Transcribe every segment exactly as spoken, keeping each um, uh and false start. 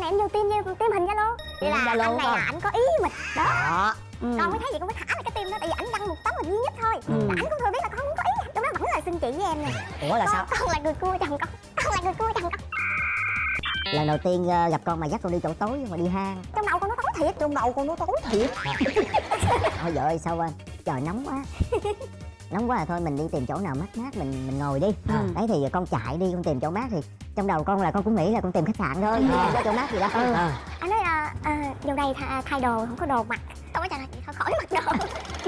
này anh vô tim vô tim hình Zalo. Vậy là anh này là anh có ý với mình đó. Đó. Ừ. Con mới thấy vậy con mới thả lại cái tim đó, tại vì anh đăng một tấm hình duy nhất thôi. Ừ. Là anh cũng thừa biết là con không có ý, lúc đó vẫn là xưng chị với em nè. Ủa là con, sao? Con là người cua chồng con, con là người cua chồng con. Lần đầu tiên uh, gặp con mà dắt con đi chỗ tối mà đi hang. Trong đầu con nó tối thiệt, trong đầu con nó tối thiệt. Thôi vợ ơi sao anh? Trời nóng quá. Nóng quá à, thôi mình đi tìm chỗ nào mát mát mình mình ngồi đi. Ừ. Đấy thì con chạy đi con tìm chỗ mát thì trong đầu con là con cũng nghĩ là con tìm khách sạn thôi, không có chỗ mát gì đâu. Ừ. À. Anh nói là à, vô đây th thay đồ không có đồ mặc. Tôi mới trả lời thôi khỏi mặc đồ.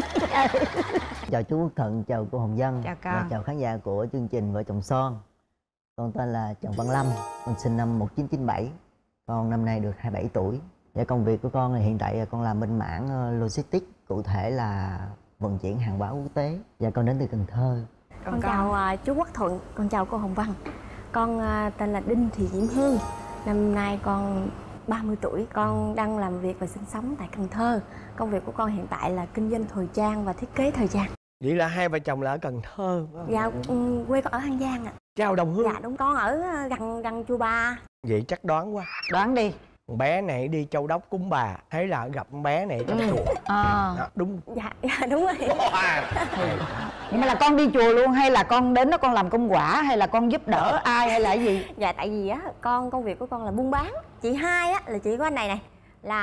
Chào chú Quốc Thuận, chào cô Hồng Vân. Chào con. Và chào khán giả của chương trình Vợ Chồng Son. Con tên là Trần Văn Lâm, con sinh năm một nghìn chín trăm chín mươi bảy. Con năm nay được hai mươi bảy tuổi. Và công việc của con thì hiện tại là con làm bên mảng logistics, cụ thể là vận chuyển hàng hóa quốc tế. Và con đến từ Cần Thơ. Con, con chào uh, chú Quốc Thuận, con chào cô Hồng Vân. Con uh, tên là Đinh Thị Diễm Hương. Năm nay con ba mươi tuổi. Con đang làm việc và sinh sống tại Cần Thơ. Công việc của con hiện tại là kinh doanh thời trang và thiết kế thời trang. Vậy là hai vợ chồng là ở Cần Thơ. Dạ, um, quê con ở An Giang ạ. Chào Đồng Hương. Dạ đúng, con ở gần gần chùa Ba. Vậy chắc đoán quá. Đoán đi. Bé này đi Châu Đốc cúng bà, thấy là gặp bé này trong chùa. À. Đó, đúng. Dạ, dạ đúng rồi. Nhưng mà là con đi chùa luôn hay là con đến đó con làm công quả hay là con giúp đỡ ai hay là cái gì? Dạ tại vì á con công việc của con là buôn bán. Chị hai á là chị của anh này này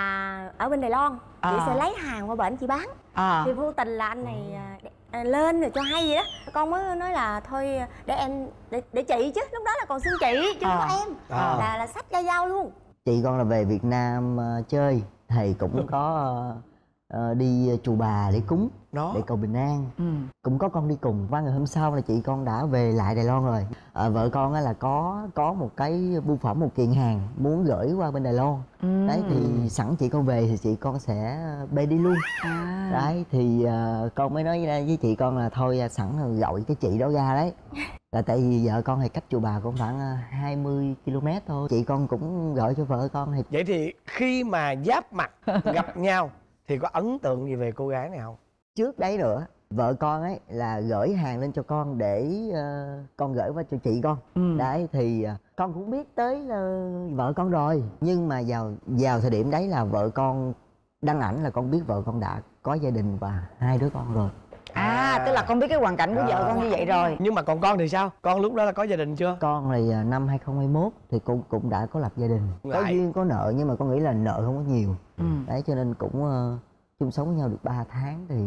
là ở bên Đài Loan. À. Chị sẽ lấy hàng qua bển chị bán. À. Thì vô tình là anh này à, lên rồi cho hay vậy đó. Con mới nói là thôi để em để, để chị chứ, lúc đó là còn xưng chị chứ không à. Có em. À. Là là sách ra giao luôn. Chị con là về Việt Nam uh, chơi, thầy cũng có uh, uh, đi chùa Bà để cúng đó. Để cầu bình an. Ừ. Cũng có con đi cùng. Qua ngày hôm sau là chị con đã về lại Đài Loan rồi. À, vợ con là có có một cái bưu phẩm, một kiện hàng muốn gửi qua bên Đài Loan. Ừ. Đấy thì sẵn chị con về thì chị con sẽ bê đi luôn. À. Đấy thì uh, con mới nói với chị con là thôi sẵn gọi cái chị đó ra đấy. Là tại vì vợ con thì cách chùa Bà cũng khoảng hai mươi ki lô mét thôi. Chị con cũng gọi cho vợ con thì... Vậy thì khi mà giáp mặt gặp nhau thì có ấn tượng gì về cô gái này không? Trước đấy nữa, vợ con ấy là gửi hàng lên cho con để uh, con gửi qua cho chị con. Ừ. Đấy thì uh, con cũng biết tới uh, vợ con rồi. Nhưng mà vào vào thời điểm đấy là vợ con đăng ảnh là con biết vợ con đã có gia đình và hai đứa con rồi. À, à tức là con biết cái hoàn cảnh của à. vợ con như vậy rồi. Nhưng mà còn con thì sao? Con lúc đó là có gia đình chưa? Con thì năm hai không hai mốt thì cũng cũng đã có lập gia đình. Ngại. Có duyên có nợ nhưng mà con nghĩ là nợ không có nhiều. Ừ. Đấy cho nên cũng uh, chung sống với nhau được ba tháng thì...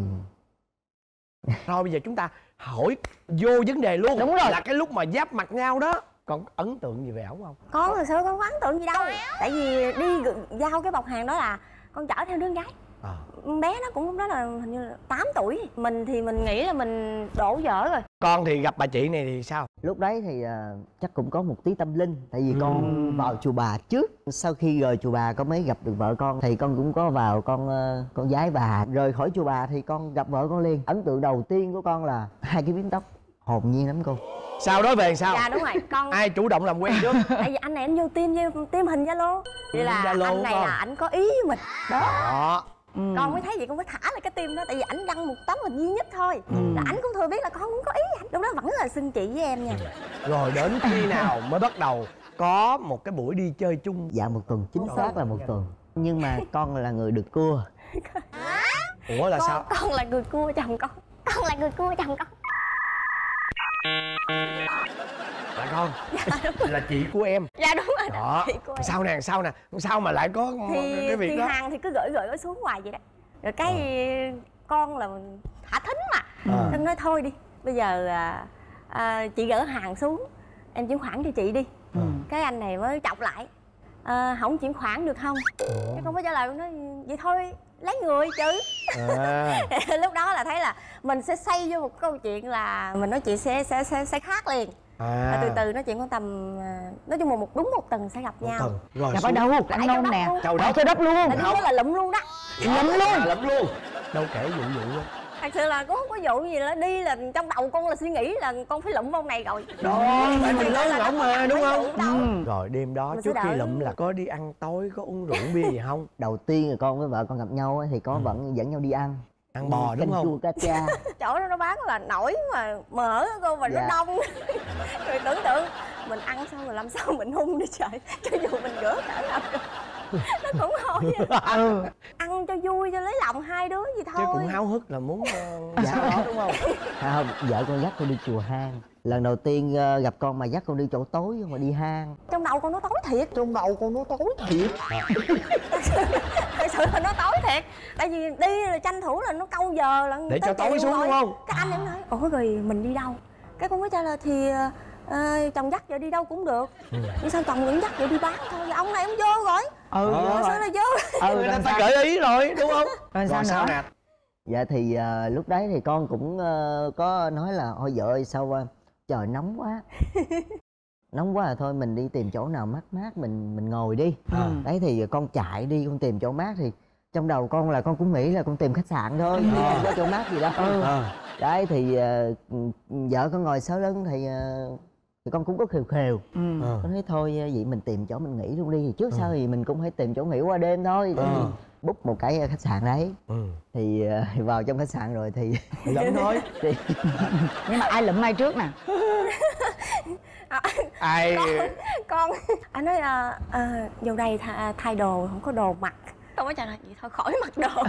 Thôi bây giờ chúng ta hỏi vô vấn đề luôn. Đúng rồi. Là cái lúc mà giáp mặt nhau đó, con có ấn tượng gì về ổng không? Con thật sự con có ấn tượng gì đâu. Tại vì đi giao cái bọc hàng đó là con chở theo đứa con gái. À. Bé nó cũng lúc đó là hình như là tám tuổi. Mình thì mình nghĩ là mình đổ vỡ rồi. Con thì gặp bà chị này thì sao? Lúc đấy thì uh, chắc cũng có một tí tâm linh. Tại vì ừ. con vào chùa Bà trước. Sau khi rời chùa Bà con mới gặp được vợ con. Thì con cũng có vào con uh, con gái bà. Rời khỏi chùa Bà thì con gặp vợ con liền. Ấn tượng đầu tiên của con là hai cái bím tóc. Hồn nhiên lắm cô. Sau đó về sao? Dạ đúng rồi. Con ai chủ động làm quen trước? Tại vì anh này anh vô tim tim hình Zalo. Vậy là Zalo anh này là anh có ý với mình đó, đó. Ừ. Con mới thấy vậy con mới thả lại cái tim đó. Tại vì ảnh đăng một tấm hình duy nhất thôi. Ừ. Là ảnh cũng thừa biết là con cũng có ý anh. Lúc đó vẫn là xưng chị với em nha. Rồi đến khi nào mới bắt đầu có một cái buổi đi chơi chung? Dạ một tuần, chính xác là một tuần. Nhưng mà con là người được cua. Ủa là con, sao? Con là người cua chồng con. Con là người cua chồng con. Là con. Dạ, là chị của em. Dạ đúng rồi. Đó. Chị của em. Sao nè, sao nè, sao mà lại có thì, cái việc thì đó? Thì hàng thì cứ gửi gửi xuống hoài vậy đó. Rồi cái à. con là thả thính mà. À. Nên nói thôi đi. Bây giờ à, à, chị gửi hàng xuống, em chuyển khoản cho chị đi. Ừ. Cái anh này mới chọc lại. À, không chuyển khoản được không? Ủa? Cái con mới trả lời nói vậy thôi lấy người chứ. À. Lúc đó là thấy là mình sẽ xây vô một câu chuyện là mình nói chuyện sẽ sẽ sẽ, sẽ khác liền. À. Từ từ nói chuyện có tầm nói chung là một đúng một tuần sẽ gặp một nhau. Rồi gặp ở đâu? Anh nôn nè. Châu Đốc. Châu Đốc luôn. Là đó là lụm luôn đó. Lụm luôn. Lụm luôn. Đâu kể vụ vụ đó. Thật sự là cũng không có vụ gì đó, đi là trong đầu con là suy nghĩ là con phải lụm ông này rồi. Đó, tại mình lớn ngỗng mà đúng không? Ừ. Rồi đêm đó mình trước khi lụm là có đi ăn tối, có uống rượu bia gì không? Đầu tiên là con với vợ con gặp nhau thì có ừ. vẫn dẫn nhau đi ăn. Ăn bò đúng không? Chua cá cha. Chỗ đó nó bán là nổi mà mỡ cô mà dạ. Nó đông. Rồi tưởng tượng mình ăn xong rồi làm sao mình hung đi trời. Cho dù mình rửa cả nào. nó cũng hồi Ừ. ăn cho vui, cho lấy lòng hai đứa gì thôi. Chứ cũng háo hức là muốn uh, dạ đó đúng không? À, không, vợ con dắt con đi chùa hang. Lần đầu tiên uh, gặp con mà dắt con đi chỗ tối mà đi hang. Trong đầu con nó tối thiệt. Trong đầu con nó tối thiệt. Thật sự là nó tối thiệt. Tại vì đi là tranh thủ là nó câu giờ là để cho tối xuống rồi. đúng không? Cái anh em nói ủa rồi mình đi đâu? Cái con mới trả lời thì uh, chồng dắt vợ đi đâu cũng được. Ừ. Nhưng sao chồng vẫn dắt vợ đi bán thôi? Ông này ông vô rồi. Ừ, ờ, rồi. Sao là vô? Ừ, người ta gợi ý rồi đúng không? Rồi sao, sao nữa? nè? Dạ thì uh, lúc đấy thì con cũng uh, có nói là thôi vợ ơi sao uh, trời nóng quá. Nóng quá là thôi mình đi tìm chỗ nào mát mát mình mình ngồi đi. À. Đấy thì con chạy đi con tìm chỗ mát thì trong đầu con là con cũng nghĩ là con tìm khách sạn thôi, À. không có chỗ mát gì đâu. Ừ. À. Đấy thì uh, vợ con ngồi sau lưng thì uh, thì con cũng có khều khều. Ừ. À. Con nói thôi vậy mình tìm chỗ mình nghỉ luôn đi, thì trước ừ. sau thì mình cũng phải tìm chỗ nghỉ qua đêm thôi. À. Book một cái khách sạn đấy. Ừ. Thì uh, vào trong khách sạn rồi thì lụm thôi. thì... Nhưng mà ai lụm ai trước nè? Ai con, con anh nói à, à, vô đây th thay đồ không có đồ mặc. Không có trả lời vậy thôi khỏi mặc đồ.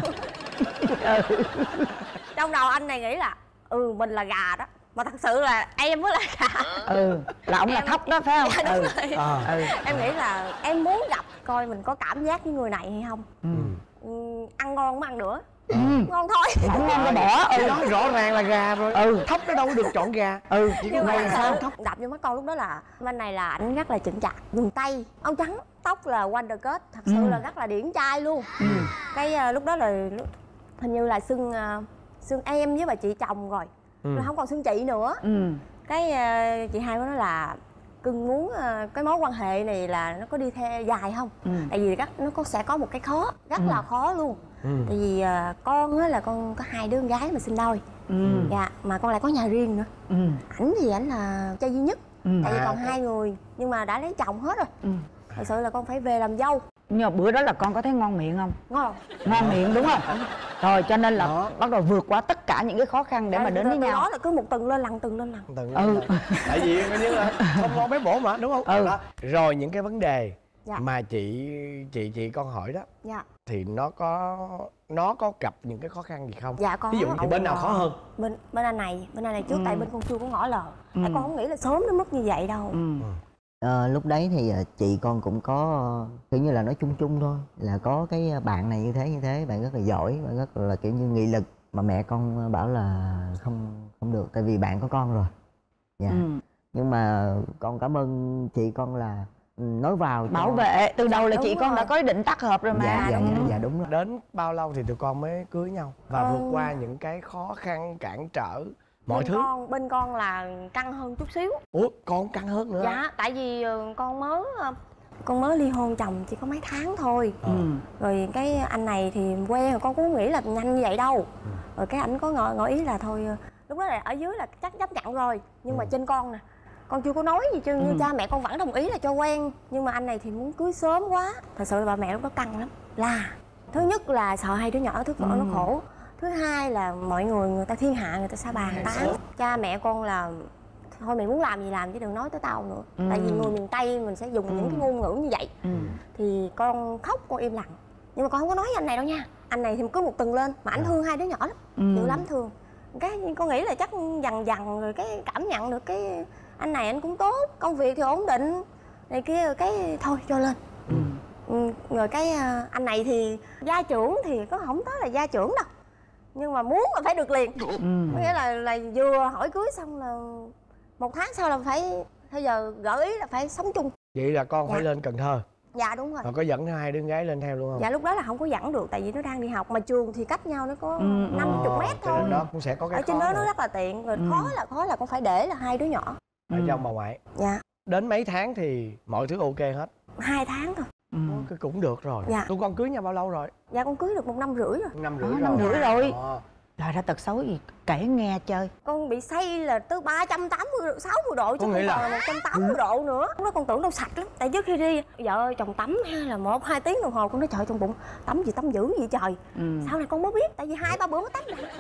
Ừ. Trong đầu anh này nghĩ là ừ mình là gà đó, mà thật sự là em mới là gà. Ừ, là ông là thóc đó phải không? Dạ, đúng Ừ. rồi. À. Ừ. Em nghĩ là em muốn gặp coi mình có cảm giác với người này hay không. Ừ. Ừ, ăn ngon mới ăn nữa. Ừ. Ngon thôi. Không ngon cái bỏ. Ừ. Đó rõ ràng là gà rồi. Ừ. Thóc nó đâu có được chọn gà. Ừ. Chỉ Nhưng có mà gà sao? thóc đập vô mắt con lúc đó là bên này là ảnh rất là chỉnh chạc, quần tây áo trắng, tóc là Wondercut, thật sự Ừ. là rất là điển trai luôn. Ừ. Cái uh, lúc đó là lúc, hình như là xưng uh, xưng em với bà chị chồng rồi. Ừ. Rồi không còn xưng chị nữa. Ừ. Cái uh, chị hai mới nói là cưng muốn uh, cái mối quan hệ này là nó có đi theo dài không? Ừ. Tại vì rất, nó có sẽ có một cái khó, rất Ừ. là khó luôn. Ừ. Tại vì uh, con á là con có hai đứa con gái mà sinh đôi. Ừ. Dạ, mà con lại có nhà riêng nữa. Ừ. Ảnh thì ảnh là trai duy nhất. Ừ. Tại vì À, còn cái- hai người nhưng mà đã lấy chồng hết rồi. Ừ. Thật sự là con phải về làm dâu. Nhưng mà bữa đó là con có thấy ngon miệng không? Ngon. Ngon miệng đúng không? Rồi cho nên là Đó. bắt đầu vượt qua tất cả những cái khó khăn để mà đến với Từ nhau. đó là cứ một tuần lên lần, tuần lên lần. Từng Ừ. ừ. Tại vì coi như là không ngon bé bổ mà đúng không? Ừ. Đó. Rồi những cái vấn đề Dạ. mà chị chị chị con hỏi đó Dạ. thì nó có nó có gặp những cái khó khăn gì không? Dạ có. Ví dụ thì bên nào khó hơn? Bên bên anh này, bên anh này trước Ừ. tại bên con chưa có ngỏ lời. Ừ. Tại con không nghĩ là sớm đến mức như vậy đâu. Ừ. Ờ, lúc đấy thì ờ, chị con cũng có ờ, kiểu như là nói chung chung thôi, là có cái bạn này như thế như thế, bạn rất là giỏi, bạn rất là kiểu như nghị lực, mà mẹ con bảo là không không được tại vì bạn có con rồi. Dạ. Ừ. Nhưng mà con cảm ơn chị con là ừ, nói vào cho- Bảo vệ từ đầu là Đúng chị con rồi. đã có ý định tác hợp rồi mà. Dạ, dạ, đúng dạ, không? dạ đúng rồi. Đến bao lâu thì tụi con mới cưới nhau và Ờ. vượt qua những cái khó khăn cản trở mọi bên thứ? con bên con là căng hơn chút xíu. Ủa con căng hơn nữa? Dạ, tại vì ờ, con mới ờ, con mới ly hôn chồng chỉ có mấy tháng thôi. Ờ. Ừ. Rồi cái anh này thì quen rồi, con cũng không nghĩ là nhanh như vậy đâu. Rồi cái ảnh có ngỏ, ngỏ ý là thôi, lúc đó là ở dưới là chắc chấp nhận rồi. Nhưng mà Ừ. trên con nè, con chưa có nói gì chứ, Ừ. như cha mẹ con vẫn đồng ý là cho quen. Nhưng mà anh này thì muốn cưới sớm quá. Thật sự là bà mẹ lúc đó căng lắm. Là thứ nhất là sợ hai đứa nhỏ thứ Ừ. nó khổ. Thứ hai là mọi người người ta thiên hạ, người ta sa bàn tán. Cha mẹ con là thôi mày muốn làm gì làm chứ đừng nói tới tao nữa. Ừ. Tại vì người miền Tây mình sẽ dùng Ừ. những cái ngôn ngữ như vậy. Ừ. Thì con khóc, con im lặng. Nhưng mà con không có nói với anh này đâu nha. Anh này thì cứ một tuần lên mà anh thương hai đứa nhỏ lắm, Ừ. dữ lắm thương. Cái con nghĩ là chắc dần dần rồi cái cảm nhận được cái anh này anh cũng tốt, công việc thì ổn định này kia, cái thôi cho lên. Ừ. Ừ, rồi cái à, anh này thì gia trưởng thì có không tới là gia trưởng đâu, nhưng mà muốn là phải được liền. Ừ. Có nghĩa là là vừa hỏi cưới xong là một tháng sau là phải bây giờ gợi ý là phải sống chung. Vậy là con Dạ. phải lên Cần Thơ. Dạ đúng rồi. Rồi có dẫn hai đứa gái lên theo luôn không? Dạ lúc đó là không có dẫn được tại vì nó đang đi học, mà trường thì cách nhau nó có Ừ, năm mươi mét cho nên thôi. đó cũng sẽ có cái Ở trên khó đó nó nữa. rất là tiện, rồi Ừ. khó là khó là con phải để là hai đứa nhỏ. Ở Ừ. trong bà ngoại. Dạ, Đến mấy tháng thì mọi thứ ok hết. hai tháng thôi. Ừ. Cái cũng được rồi. Dạ. Tụi con cưới nhau bao lâu rồi? Dạ con cưới được một năm rưỡi rồi. Năm Đó, rưỡi rồi. năm rưỡi rồi. Ờ. Rồi ra tật xấu gì kể nghe chơi. Con bị say là tới ba trăm tám mươi, sáu mươi độ chứ Có không nghĩa là- còn là một trăm tám mươi độ nữa. Lúc đó con tưởng đâu sạch lắm. Tại trước khi đi, vợ ơi chồng tắm hay là một hai tiếng đồng hồ, con nói trời trong bụng tắm gì tắm dữ vậy trời. Ừ. Sau này con mới biết, tại vì hai ba bữa mới tắm lại.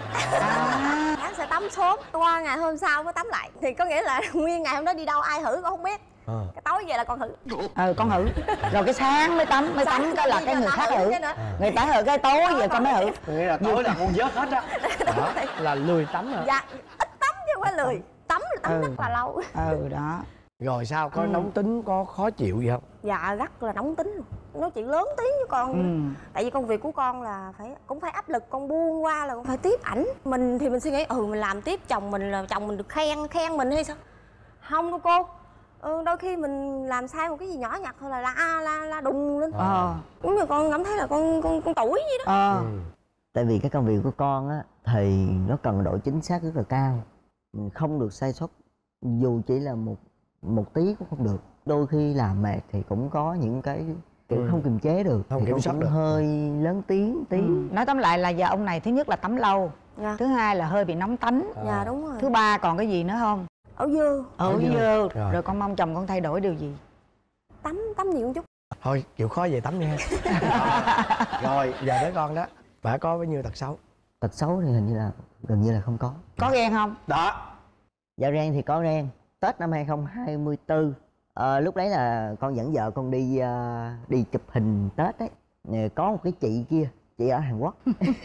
À. Sáng sẽ tắm sớm, qua ngày hôm sau mới tắm lại. Thì có nghĩa là nguyên ngày hôm đó đi đâu ai thử con không biết. ờ. Cái tối về là con hử. ờ con hử rồi cái sáng mới tắm mới tắm cái là cái người khác hử, người ta hử cái tối về con mới hử. Nghĩa là tối là con vớt hết á. Đó là lười tắm hả? Dạ ít tắm chứ không phải lười, tắm là tắm Ừ. rất là lâu. Ừ đó. Rồi sao, có Ừ. nóng tính, có khó chịu gì không? Dạ rất là nóng tính luôn, nói chuyện lớn tiếng với con. Ừ. Tại vì công việc của con là phải cũng phải áp lực, con buông qua là con phải tiếp ảnh. Mình thì mình suy nghĩ ừ mình làm tiếp chồng mình là chồng mình được khen khen mình hay sao? Không đâu cô. Ừ, đôi khi mình làm sai một cái gì nhỏ nhặt thôi là la la la đùng lên. Ờ. Đúng là con cảm thấy là con con con tuổi vậy đó. Ờ. Ừ. Tại vì cái công việc của con á thì nó cần độ chính xác rất là cao, mình không được sai sót dù chỉ là một một tí cũng không được. Đôi khi làm mệt thì cũng có những cái kiểu Ừ. không kiềm chế được, Không thì kiểm con soát cũng được. hơi lớn tiếng tí. Ừ. Nói tóm lại là giờ ông này thứ nhất là tắm lâu, Dạ. thứ hai là hơi bị nóng tánh, Dạ đúng rồi. thứ ba còn cái gì nữa không? Ở dơ. Ở dơ. dơ. Rồi. Rồi con mong chồng con thay đổi điều gì? Tắm tắm nhiều một chút. Thôi chịu khó về tắm nha. Rồi giờ tới con đó, bà có bao nhiêu tật xấu? Tật xấu thì hình như là gần như là không có. Có ghen không? Đó. Dạo ghen thì có ghen. Tết năm hai không hai tư, ờ, lúc đấy là con dẫn vợ con đi ờ, đi chụp hình Tết ấy. Ờ, có một cái chị kia, chị ở Hàn Quốc.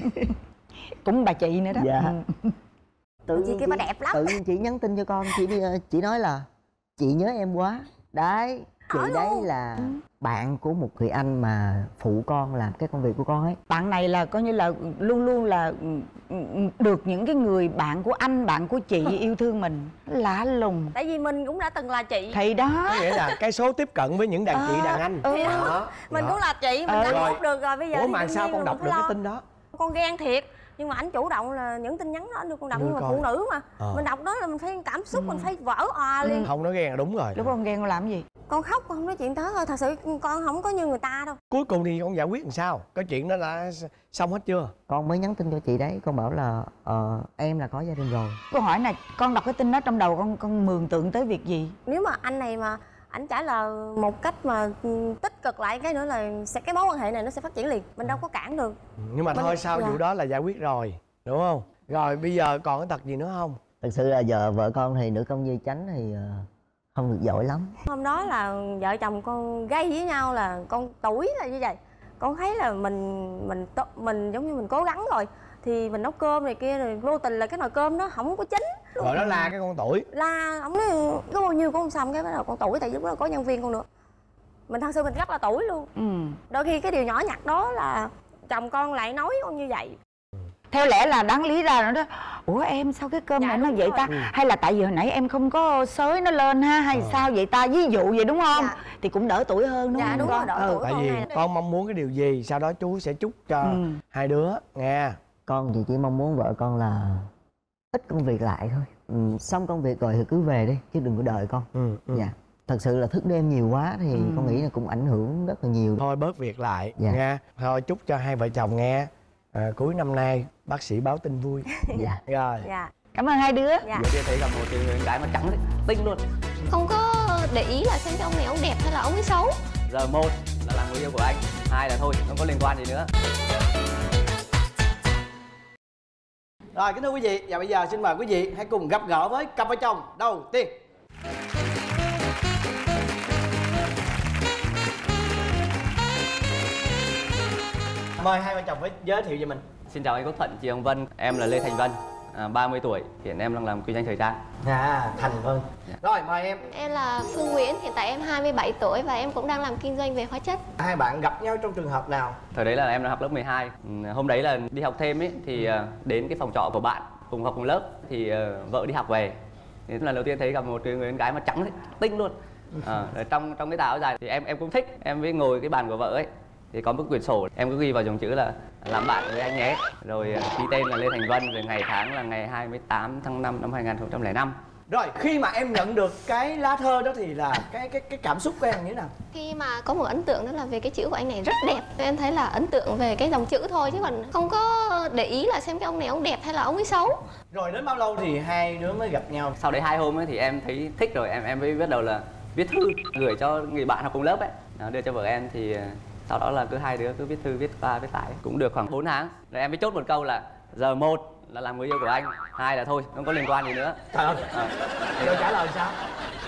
Cũng bà chị nữa đó. Dạ. Ừ. Tự Chị nhiên kia bà đẹp lắm. Tự nhiên chị nhắn tin cho con, chị đi- ờ, chị nói là chị nhớ em quá. Đấy, chị Hỏi đấy luôn. là bạn của một người anh mà phụ con làm cái công việc của con ấy. Bạn này là coi như là luôn luôn là ừ, ừ, được những cái người bạn của anh, bạn của chị yêu thương mình. Lạ lùng. Tại vì mình cũng đã từng là chị. Thì đó. Có nghĩa là cái số tiếp cận với những đàn chị Ờ, đàn anh. ừ. Đó. Mình Đó. cũng là chị, mình Ờ. đã Rồi. hút được rồi bây giờ. Ủa thì mà đương sao nhiên con là đọc phải được cái lo. tin đó? Con ghen thiệt, nhưng mà ảnh chủ động là những tin nhắn đó anh đưa con đọc, Đưa nhưng mà coi. phụ nữ mà Ờ. mình đọc đó là mình phải cảm xúc, mình phải vỡ òa liền. Không nói ghen là đúng rồi. Lúc con ghen con làm cái gì? Con khóc con không nói chuyện tới thôi, thật sự con không có như người ta đâu. Cuối cùng thì con giải quyết làm sao? Cái chuyện đó là xong hết chưa? Con mới nhắn tin cho chị đấy, con bảo là ờ, em là có gia đình rồi. Câu hỏi này, con đọc cái tin đó trong đầu con con mường tượng tới việc gì? Nếu mà anh này mà ảnh trả lời một cách mà ừ, tích cực lại cái nữa là sẽ cái mối quan hệ này nó sẽ phát triển liền, mình đâu có cản được. Nhưng mà Mình- thôi sau dạ. vụ đó là giải quyết rồi, đúng không? Rồi bây giờ còn cái tật gì nữa không? Thực sự là giờ vợ con thì nữ công như chánh thì ờ, không được giỏi lắm. Hôm đó là vợ chồng con gây với nhau là con tuổi là như vậy. Con thấy là mình mình tốt- mình giống như mình cố gắng rồi thì mình nấu cơm này kia rồi vô tình là cái nồi cơm nó không có chín. Rồi đó là cái con tuổi. Là ông nói có bao nhiêu cũng không xong, cái bắt đầu con tuổi tại lúc đó có nhân viên con nữa. Mình thật sự mình rất là tuổi luôn. Ừ. Đôi khi cái điều nhỏ nhặt đó là chồng con lại nói con như vậy. Theo lẽ là đáng lý ra nó đó. Ủa em sao cái cơm Dạ, này nó đúng vậy rồi. ta? Hay là tại vì hồi nãy em không có xới nó lên ha? Hay sao vậy ta? Ví dụ vậy đúng không? Dạ. Thì cũng đỡ tuổi hơn đúng Dạ, không đúng con? rồi, đỡ tuổi. Tại con vì này. con mong muốn cái điều gì, sau đó chú sẽ chúc cho Ừ. hai đứa nghe. Con thì chỉ mong muốn vợ con là ít công việc lại thôi. Ừ, xong công việc rồi thì cứ về đi, chứ đừng có đợi con. Ừ, ừ. Dạ. Thật sự là thức đêm nhiều quá thì Ừ. con nghĩ là cũng ảnh hưởng rất là nhiều. Thôi bớt việc lại Dạ. nghe. Thôi chúc cho hai vợ chồng nghe. À, cuối năm nay bác sĩ báo tin vui. Dạ. Rồi. Dạ. Cảm ơn hai đứa. Dạ. Giờ kia thấy gặp một cái người gái mà trắng đấy, tinh luôn. Không có để ý là xem cái ông này ông đẹp hay là ông ấy xấu. Giờ một là làm người yêu của anh, hai là thôi, không có liên quan gì nữa. Rồi kính thưa quý vị, và bây giờ xin mời quý vị hãy cùng gặp gỡ với cặp vợ chồng đầu tiên. Mời hai vợ chồng với giới thiệu về mình. Xin chào anh Quốc Thuận, chị Hồng Vân, em là Lê Thành Vân, à, ba mươi tuổi, hiện em đang làm kinh doanh thời trang. À, Thành Vân. Rồi mời em. Em là Phương Nguyễn, hiện tại em hai mươi bảy tuổi và em cũng đang làm kinh doanh về hóa chất. Hai bạn gặp nhau trong trường hợp nào? Thời đấy là em đang học lớp mười hai. Ừ, hôm đấy là đi học thêm ấy thì à, đến cái phòng trọ của bạn cùng học cùng lớp thì à, vợ đi học về. Thì lần đầu tiên thấy gặp một cái người con gái mà trắng đấy, tinh luôn. À, rồi trong trong cái tà áo dài thì em em cũng thích, em mới ngồi cái bàn của vợ ấy thì có một quyển sổ, em cứ ghi vào dòng chữ là làm bạn với anh nhé, rồi à, ký tên là Lê Thành Vân, rồi ngày tháng là ngày hai mươi tám tháng năm năm hai nghìn không trăm lẻ năm. Rồi khi mà em nhận được cái lá thơ đó thì là cái cái cái cảm xúc của em như thế nào? Khi mà có một ấn tượng đó là về cái chữ của anh này rất đẹp. Em thấy là ấn tượng về cái dòng chữ thôi chứ còn không có để ý là xem cái ông này ông đẹp hay là ông ấy xấu. Rồi đến bao lâu thì hai đứa mới gặp nhau? Sau đấy hai hôm ấy thì em thấy thích rồi, em em mới bắt đầu là viết thư gửi cho người bạn học cùng lớp ấy, đó, đưa cho vợ em thì uh, sau đó là cứ hai đứa cứ viết thư viết qua viết lại cũng được khoảng bốn tháng rồi em mới chốt một câu là giờ một là làm người yêu của anh, hai là thôi không có liên quan gì nữa. Trời ơi. À. Rồi trả lời sao?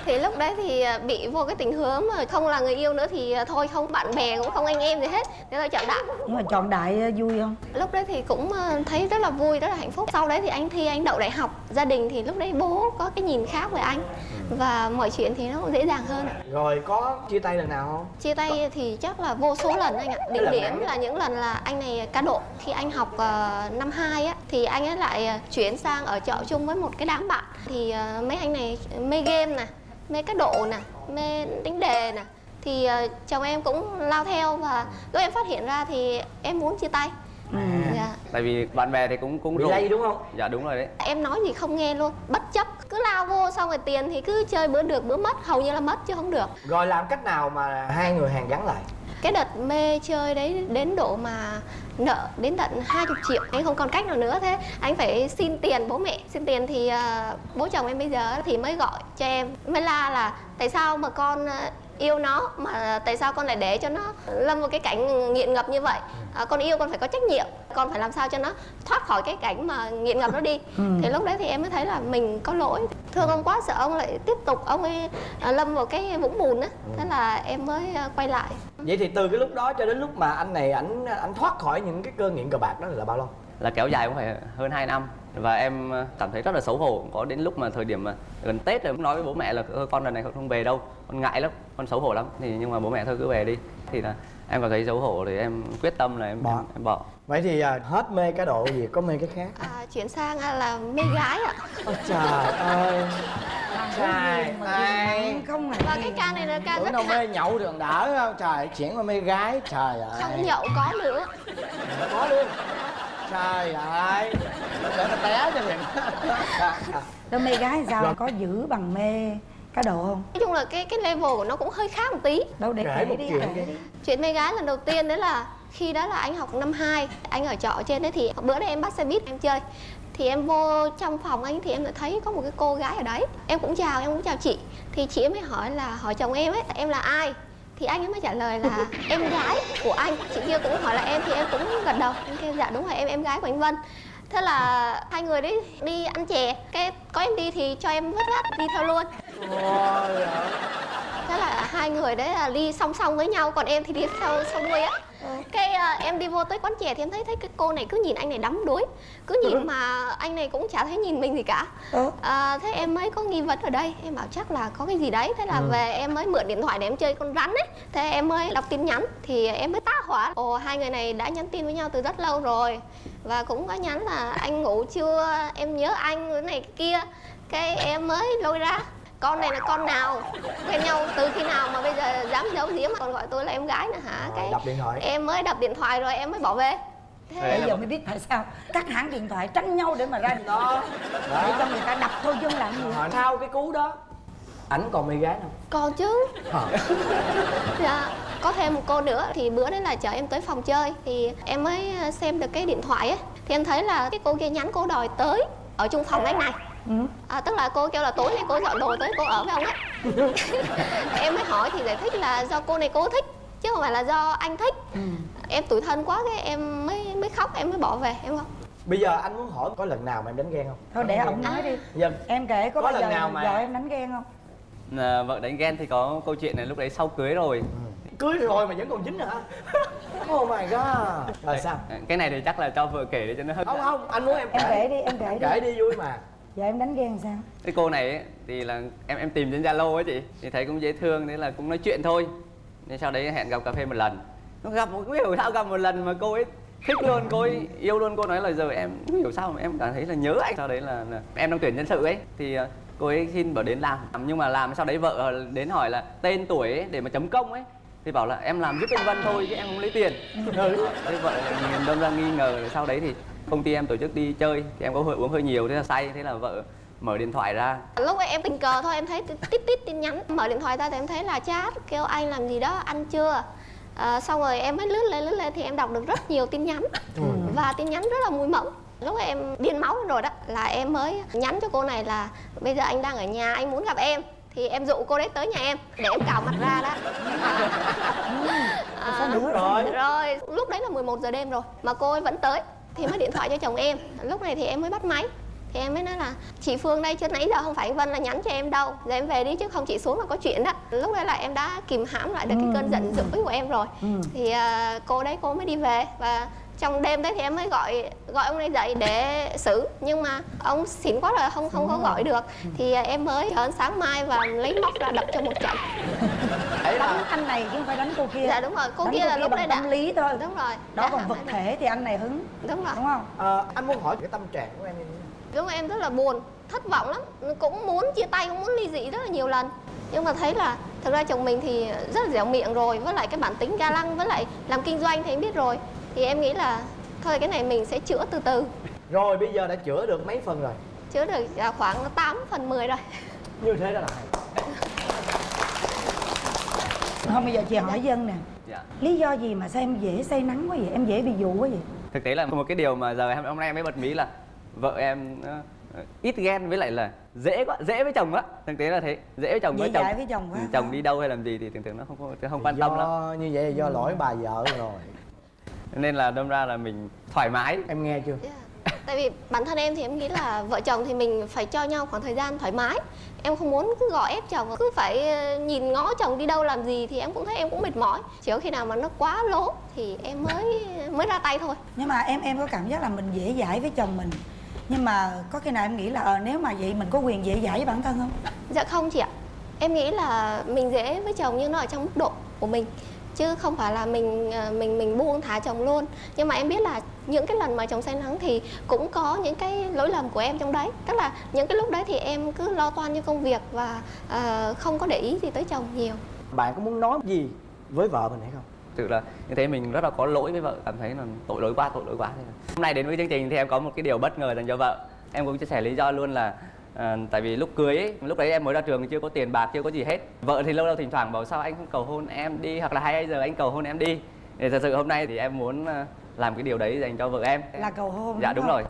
Thì lúc đấy thì bị vô cái tình huống mà không là người yêu nữa thì thôi, không bạn bè cũng không anh em gì hết, thế tôi chọn Đại. Nhưng mà chọn Đại vui không? Lúc đấy thì cũng thấy rất là vui, rất là hạnh phúc. Sau đấy thì anh thi anh đậu đại học. Gia đình thì lúc đấy bố có cái nhìn khác về anh và mọi chuyện thì nó cũng dễ dàng hơn. Rồi có chia tay lần nào không? Chia tay thì chắc là vô số lần anh ạ. Đỉnh điểm là những lần là anh này cá độ. Khi anh học uh, năm hai á thì anh ấy lại chuyển sang ở trọ chung với một cái đám bạn. Thì uh, mấy anh này mê game nè, mê cá độ nè, mê đánh đề nè, thì uh, chồng em cũng lao theo và lúc em phát hiện ra thì em muốn chia tay. À. Dạ. Tại vì bạn bè thì cũng cũng bị rủ. lây đúng không? Dạ đúng rồi đấy. Em nói gì không nghe luôn, bất chấp cứ lao vô, xong rồi tiền thì cứ chơi bữa được bữa mất, hầu như là mất chứ không được. Rồi làm cách nào mà hai người hàn gắn lại? Cái đợt mê chơi đấy đến độ mà nợ đến tận hai mươi triệu, anh không còn cách nào nữa, thế anh phải xin tiền bố mẹ. Xin tiền thì uh, bố chồng em bây giờ thì mới gọi cho em, mới la là tại sao mà con uh, yêu nó mà tại sao con lại để cho nó lâm vào cái cảnh nghiện ngập như vậy. À, con yêu con phải có trách nhiệm, con phải làm sao cho nó thoát khỏi cái cảnh mà nghiện ngập nó đi. Ừ. Thì lúc đấy thì em mới thấy là mình có lỗi, thương ông quá, sợ ông lại tiếp tục ông ấy à, lâm vào cái vũng bùn á. Thế là em mới à, quay lại. Vậy thì từ cái lúc đó cho đến lúc mà anh này ảnh ảnh thoát khỏi những cái cơn nghiện cờ bạc đó là bao lâu? Là kéo dài cũng phải hơn hai năm. Và em cảm thấy rất là xấu hổ. Có đến lúc mà thời điểm mà gần Tết rồi cũng nói với bố mẹ là con lần này không về đâu, con ngại lắm, con xấu hổ lắm. Thì nhưng mà bố mẹ thôi cứ về đi. Thì là em cảm thấy xấu hổ thì em quyết tâm là em bỏ. Em, em bỏ. Vậy thì à, hết mê cá độ gì, có mê cái khác? À, chuyển sang là mê gái ạ. Ôi trời ơi. Trời ơi. Không và cái ca này là ca tưởng rất đâu hay. mê nhậu đường đỡ không? Trời, chuyển qua mê gái. Trời ơi. Không nhậu có nữa. Có luôn. Trời ơi. Để ta té cho miệng. Đâu mê gái sao? Rồi. Có giữ bằng mê cá độ không? Nói chung là cái cái level của nó cũng hơi khác một tí. Đâu để kể đi, chuyện kể đi. Chuyện mê gái lần đầu tiên đấy là khi đó là anh học năm hai, anh ở trọ trên đấy thì bữa đấy em bắt xe buýt em chơi. Thì em vô trong phòng anh thì em lại thấy có một cái cô gái ở đấy. Em cũng chào, em cũng chào chị. Thì chị ấy mới hỏi là hỏi chồng em ấy, em là ai? Thì anh ấy mới trả lời là em gái của anh. Chị kia cũng hỏi là em thì em cũng gật đầu. Em kêu dạ đúng rồi, em em gái của anh Vân. Thế là hai người đấy đi ăn chè, cái có em đi thì cho em vứt vát đi theo luôn. Thế là hai người đấy là đi song song với nhau, còn em thì đi sau sau đuôi á. Cái uh, em đi vô tới quán chè thì em thấy thấy cái cô này cứ nhìn anh này đắm đuối, cứ nhìn mà anh này cũng chả thấy nhìn mình gì cả. À, thế em mới có nghi vấn ở đây, em bảo chắc là có cái gì đấy. Thế là về em mới mượn điện thoại để em chơi con rắn ấy. Thế em mới đọc tin nhắn thì em mới tá hỏa. Ồ, hai người này đã nhắn tin với nhau từ rất lâu rồi. Và cũng có nhắn là anh ngủ chưa, em nhớ anh, cái này cái kia. Cái em mới lôi ra, con này là con nào, quen nhau từ khi nào mà bây giờ dám giấu giếm còn gọi tôi là em gái nữa hả? Cái đập điện thoại. Em mới đập điện thoại rồi em mới bỏ về. Thế bây giờ mới biết tại sao các hãng điện thoại tranh nhau để mà ra điện đó, để cho người ta đập thôi chứ làm gì. Sau cái cú đó ảnh còn mê gái không? Còn chứ. Dạ, có thêm một cô nữa thì bữa đấy là chở em tới phòng chơi thì em mới xem được cái điện thoại ấy, thì em thấy là cái cô kia nhắn cô đòi tới ở chung phòng anh này. Ừ. À, tức là cô kêu là tối nay cô dọn đồ tới cô ở với ông ấy. Em mới hỏi thì giải thích là do cô này cô thích chứ không phải là do anh thích. Ừ. Em tủi thân quá cái em mới mới khóc, em mới bỏ về em không. Bây giờ anh muốn hỏi có lần nào mà em đánh ghen không? Thôi để ông nói đi. Dân. Em kể có, có bao lần giờ nào mà giờ em đánh ghen không? À, vợ đánh ghen thì có câu chuyện này lúc đấy sau cưới rồi. Ừ. Cưới rồi mà vẫn còn dính hả? Oh my god. Rồi sao? Cái này thì chắc là cho vợ kể để cho nó hấp dẫn. Không không, anh muốn em kể. Em kể đi, em kể đi. Kể đi vui mà. Giờ em đánh ghen sao? Cái cô này ấy, thì là em em tìm trên Zalo ấy chị, thì thấy cũng dễ thương, thế là cũng nói chuyện thôi. Nên sau đấy hẹn gặp cà phê một lần. Nó gặp một, không hiểu sao gặp một lần mà cô ấy thích luôn, cô ấy yêu luôn. Cô nói là giờ em không hiểu sao mà em cảm thấy là nhớ anh. Sau đấy là, là em đang tuyển nhân sự ấy, thì cô ấy xin bảo đến làm. Nhưng mà làm sau đấy vợ đến hỏi là tên tuổi ấy, để mà chấm công ấy, thì bảo là em làm giúp anh Vân thôi chứ em không lấy tiền. Ừ. Thế vợ đâm ra nghi ngờ. Sau đấy thì công ty em tổ chức đi chơi thì em có hơi uống hơi nhiều, thế là say, thế là vợ mở điện thoại ra. Lúc ấy em tình cờ thôi, em thấy tít tít tin nhắn, mở điện thoại ra thì em thấy là chat kêu anh làm gì đó, ăn chưa. À, xong rồi em mới lướt lên lướt lên thì em đọc được rất nhiều tin nhắn. Ừ. Và tin nhắn rất là mùi mẫn. Lúc ấy em điên máu rồi đó, là em mới nhắn cho cô này là bây giờ anh đang ở nhà, anh muốn gặp em. Thì em dụ cô đấy tới nhà em để em cào mặt ra đó. À, đúng rồi. Rồi lúc đấy là mười một giờ đêm rồi mà cô ấy vẫn tới thì mới điện thoại cho chồng em. Lúc này thì em mới bắt máy Thì em mới nói là chị Phương đây, chứ nãy giờ không phải Vân là nhắn cho em đâu, giờ em về đi chứ không chị xuống là có chuyện đó. Lúc đấy là em đã kìm hãm lại được cái cơn giận dữ của em rồi. ừ. Thì uh, cô đấy cô mới đi về, và trong đêm đấy thì em mới gọi gọi ông này dậy để xử, nhưng mà ông xỉn quá rồi không không có gọi được. Thì uh, em mới chờ sáng mai và lấy móc ra đập cho một trận. Đánh anh này chứ không phải đánh cô kia. Dạ đúng rồi, cô đánh kia là lúc đấy đã tâm lý thôi. Đúng rồi. Đó còn vật thể thì anh này hứng. Đúng rồi. Đúng không? À, anh muốn hỏi cái tâm trạng của em như thế nào? Lúc mà em rất là buồn, thất vọng lắm, cũng muốn chia tay, cũng muốn ly dị rất là nhiều lần. Nhưng mà thấy là thực ra chồng mình thì rất là dẻo miệng rồi, với lại cái bản tính ga lăng, với lại làm kinh doanh thì em biết rồi. Thì em nghĩ là thôi cái này mình sẽ chữa từ từ. Rồi bây giờ đã chữa được mấy phần rồi? Chữa được khoảng tám phần mười rồi. Như thế đó là không, bây giờ chị hỏi Dân nè. Dạ. Lý do gì mà sao em dễ say nắng quá vậy? Em dễ bị dụ quá vậy? Thực tế là một cái điều mà giờ em hôm nay em mới bật mí là vợ em uh, ít ghen, với lại là dễ quá, dễ với chồng á. Thực tế là thế, dễ với chồng với chồng. với chồng quá. Chồng đi đâu hay làm gì thì thường thường nó không không, không quan do, tâm lắm. Như vậy là do ừ. lỗi bà vợ rồi. Nên là đâm ra là mình thoải mái. Em nghe chưa? Yeah. Tại vì bản thân em thì em nghĩ là vợ chồng thì mình phải cho nhau khoảng thời gian thoải mái. Em không muốn cứ gò ép chồng, cứ phải nhìn ngó chồng đi đâu làm gì thì em cũng thấy em cũng mệt mỏi. Chỉ có khi nào mà nó quá lố thì em mới mới ra tay thôi. Nhưng mà em em có cảm giác là mình dễ dãi với chồng mình, nhưng mà có khi nào em nghĩ là ờ, nếu mà vậy mình có quyền dễ dãi với bản thân không? Dạ không chị ạ. Em nghĩ là mình dễ với chồng nhưng nó ở trong mức độ của mình, chứ không phải là mình mình mình buông thả chồng luôn. Nhưng mà em biết là những cái lần mà chồng say nắng thì cũng có những cái lỗi lầm của em trong đấy. Tức là những cái lúc đấy thì em cứ lo toan như công việc và uh, không có để ý gì tới chồng nhiều. Bạn có muốn nói gì với vợ mình hay không? Thực là như thế mình rất là có lỗi với vợ, cảm thấy là tội lỗi quá, tội lỗi quá. Hôm nay đến với chương trình thì em có một cái điều bất ngờ dành cho vợ. Em cũng chia sẻ lý do luôn là À, tại vì lúc cưới ấy, lúc đấy em mới ra trường, chưa có tiền bạc, chưa có gì hết. Vợ thì lâu lâu thỉnh thoảng bảo sao anh không cầu hôn em đi, hoặc là hai giờ anh cầu hôn em đi. Thì thật sự hôm nay thì em muốn làm cái điều đấy dành cho vợ em. Là cầu hôn. Dạ đúng, đúng rồi.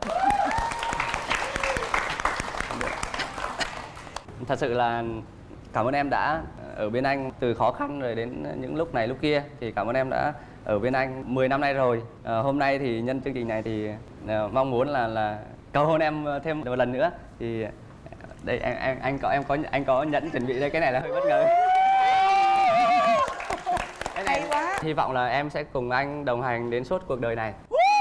Thật sự là cảm ơn em đã ở bên anh từ khó khăn rồi đến những lúc này lúc kia. Thì cảm ơn em đã ở bên anh mười năm nay rồi. À, hôm nay thì nhân chương trình này thì uh, mong muốn là là cầu hôn em thêm một lần nữa. Thì đây anh anh anh có em có anh có nhẫn chuẩn bị đây, cái này là hơi bất ngờ. Cái này hay quá. Hy vọng là em sẽ cùng anh đồng hành đến suốt cuộc đời này.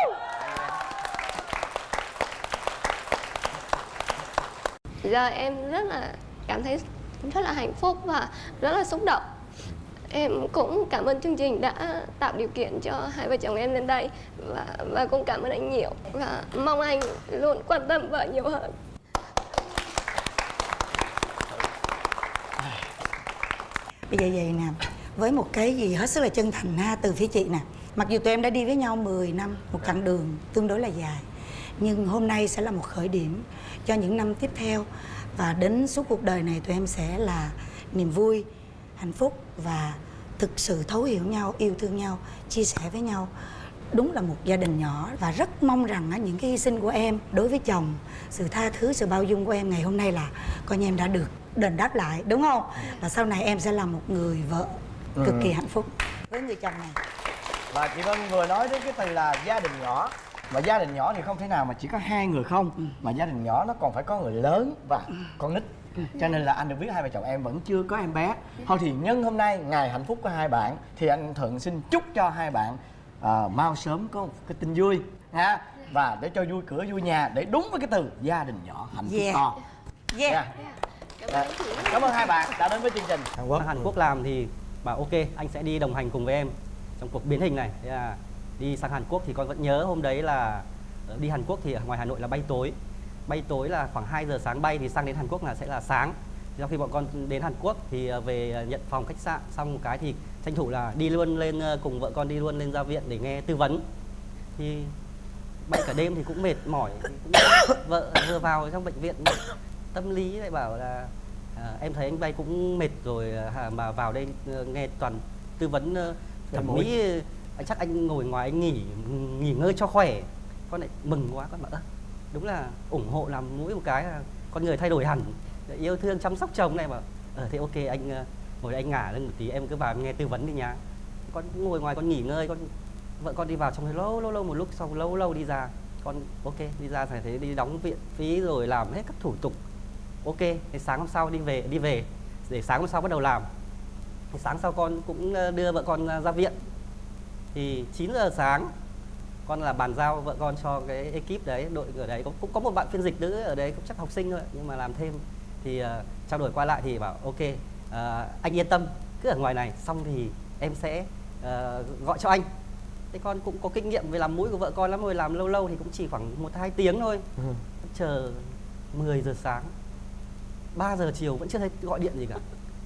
Giờ em rất là cảm thấy rất là hạnh phúc và rất là xúc động. Em cũng cảm ơn chương trình đã tạo điều kiện cho hai vợ chồng em lên đây, và và cũng cảm ơn anh nhiều, và mong anh luôn quan tâm vợ nhiều hơn. Bây giờ vậy nè, với một cái gì hết sức là chân thành ha từ phía chị nè. Mặc dù tụi em đã đi với nhau mười năm, một chặng đường tương đối là dài, nhưng hôm nay sẽ là một khởi điểm cho những năm tiếp theo. Và đến suốt cuộc đời này tụi em sẽ là niềm vui, hạnh phúc và thực sự thấu hiểu nhau, yêu thương nhau, chia sẻ với nhau. Đúng là một gia đình nhỏ, và rất mong rằng những cái hy sinh của em đối với chồng, sự tha thứ, sự bao dung của em ngày hôm nay là coi như em đã được đền đáp lại, đúng không? Và sau này em sẽ là một người vợ cực kỳ hạnh phúc với người chồng này. Và chị Vân vừa nói đến cái từ là gia đình nhỏ. Mà gia đình nhỏ thì không thể nào mà chỉ có hai người không, ừ. mà gia đình nhỏ nó còn phải có người lớn và ừ. con nít. ừ. Cho nên là anh được biết hai vợ chồng em vẫn chưa có em bé. Thôi thì nhân hôm nay ngày hạnh phúc của hai bạn thì anh Thuận xin chúc cho hai bạn uh, mau sớm có một cái tin vui ha, và để cho vui cửa vui nhà, để đúng với cái từ gia đình nhỏ hạnh phúc yeah. to. Yeah. Yeah. Yeah. Cảm ơn hai bạn đã đến với chương trình. Hàn Quốc. Hàn Quốc làm thì bảo ok anh sẽ đi đồng hành cùng với em trong cuộc biến hình này. Thế là đi sang Hàn Quốc thì con vẫn nhớ hôm đấy là đi Hàn Quốc thì ở ngoài Hà Nội là bay tối. Bay tối là khoảng hai giờ sáng bay, thì sang đến Hàn Quốc là sẽ là sáng. Sau khi bọn con đến Hàn Quốc thì về nhận phòng khách sạn xong một cái thì tranh thủ là đi luôn lên cùng vợ con đi luôn lên ra viện để nghe tư vấn. Thì bay cả đêm thì cũng mệt mỏi, thì cũng vợ vừa vào trong bệnh viện tâm lý lại bảo là à, em thấy anh bay cũng mệt rồi mà vào đây nghe toàn tư vấn thẩm mỹ, anh chắc anh ngồi ngoài anh nghỉ nghỉ ngơi cho khỏe. Con lại mừng quá, con bảo ơ đúng là ủng hộ làm mũi một cái là con người thay đổi hẳn, yêu thương chăm sóc chồng này. Mà ờ thế ok anh ngồi đây anh ngả lên một tí, em cứ vào em nghe tư vấn đi nhá. Con ngồi ngoài con nghỉ ngơi, con vợ con đi vào trong lâu lâu lâu một lúc, xong lâu lâu đi ra con ok đi ra phải thế đi đóng viện phí rồi làm hết các thủ tục. Ok, thì sáng hôm sau đi về đi về để sáng hôm sau bắt đầu làm. Thì sáng sau con cũng đưa vợ con ra viện. Thì chín giờ sáng con là bàn giao vợ con cho cái ekip đấy, đội ở đấy cũng, cũng có một bạn phiên dịch nữ ở đấy, cũng chắc học sinh thôi nhưng mà làm thêm. Thì uh, trao đổi qua lại thì bảo ok, uh, anh yên tâm, cứ ở ngoài này xong thì em sẽ uh, gọi cho anh. Thế con cũng có kinh nghiệm về làm mũi của vợ con lắm rồi, làm lâu lâu thì cũng chỉ khoảng một hai tiếng thôi. Ừ. Chờ mười giờ sáng, ba giờ chiều vẫn chưa thấy gọi điện gì cả.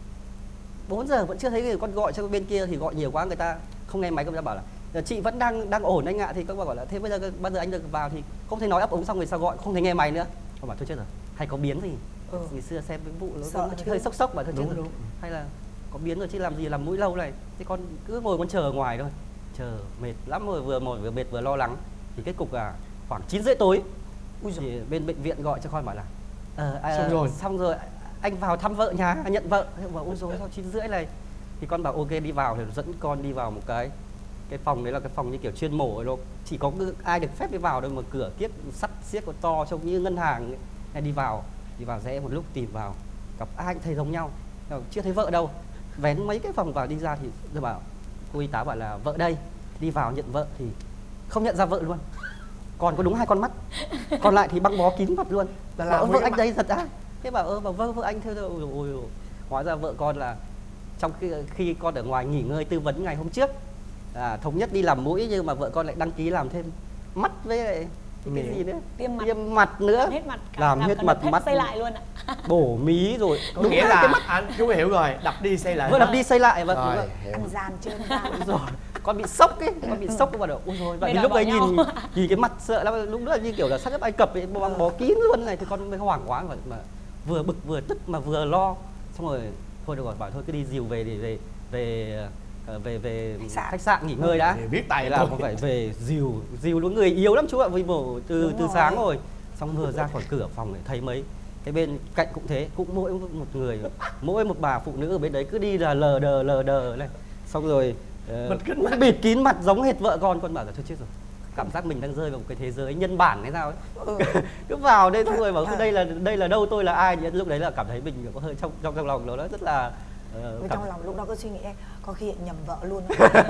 bốn giờ vẫn chưa thấy người con gọi cho bên kia thì gọi nhiều quá người ta không nghe máy, người ta bảo là chị vẫn đang đang ổn anh ạ. Thì các bạn bảo là thế bây giờ bao giờ anh được vào thì không thấy nói ấp ống xong rồi sao gọi không thấy nghe máy nữa. Con bảo thôi chết rồi, hay có biến gì. Ừ. Ngày xưa xem cái vụ nó hơi sốc sốc mà thôi chết rồi. Hay là có biến rồi chứ làm gì làm mũi lâu này. Thì con cứ ngồi con chờ ở ngoài thôi, chờ mệt lắm rồi, vừa mỏi vừa mệt vừa lo lắng. Thì kết cục là khoảng chín rưỡi tối thì bên bệnh viện gọi cho con bảo là ờ, à, xong rồi xong rồi anh vào thăm vợ nhà, nhận vợ. Bảo ôi dồi sao chín rưỡi này. Thì con bảo ok đi vào, thì dẫn con đi vào một cái cái phòng đấy là cái phòng như kiểu chuyên mổ nó chỉ có ai được phép đi vào đâu, mà cửa kiếc sắt xiếc có to trông như ngân hàng ấy. Đi vào đi vào rẽ một lúc tìm vào gặp ai cũng thấy giống nhau, chưa thấy vợ đâu. Vén mấy cái phòng vào đi ra thì tôi bảo cô y tá bảo là vợ đây. Đi vào nhận vợ thì không nhận ra vợ luôn, còn có đúng hai con mắt, còn lại thì băng bó kín mặt luôn. Là bảo, vợ anh đây thật á. Thế bảo ơ bảo vâng vợ anh theo rồi. Ôi, ôi. Hóa ra vợ con là trong khi, khi con ở ngoài nghỉ ngơi tư vấn ngày hôm trước à, thống nhất đi làm mũi, nhưng mà vợ con lại đăng ký làm thêm mắt với lại cái gì nữa, tiêm mặt, tiêm mặt nữa, hết mặt cả, làm, làm hết mặt mắt xây lại luôn ạ. Bổ mí rồi. Có đúng nghĩa là cái mắt anh chú hiểu rồi, đập đi xây lại. Vợ đập đi xây lại và rồi, ăn gian chưa ăn gian rồi. Con bị sốc ấy, con bị sốc vào đầu. Ôi rồi, và lúc ấy nhìn nhìn cái mặt sợ lắm, lúc đó như kiểu là sát ướp Ai Cập ấy, băng bó kín luôn này. Thì con mới hoảng quá mà, mà vừa bực vừa tức mà vừa lo. Xong rồi thôi được rồi, bảo thôi cứ đi dìu về để về về về về khách sạn, khách sạn nghỉ ngơi đã. Để biết tay là phải về dìu dìu luôn, người yếu lắm chú ạ, vì mổ từ đúng từ rồi. Sáng rồi. Xong vừa ra khỏi cửa phòng để thấy mấy cái bên cạnh cũng thế, cũng mỗi một người, mỗi một bà phụ nữ ở bên đấy cứ đi là lờ đờ lờ đờ này. Xong rồi uh, bịt kín mặt giống hệt vợ con. Con bảo là thôi chết rồi, cảm giác mình đang rơi vào một cái thế giới nhân bản hay sao ấy. Ừ. Cứ vào đây xong rồi bảo đây là đây là đâu, tôi là ai. Thì lúc đấy là cảm thấy mình có hơi trong trong trong lòng nó rất là uh, cảm... trong lòng lúc đó có suy nghĩ có khi nhầm vợ luôn.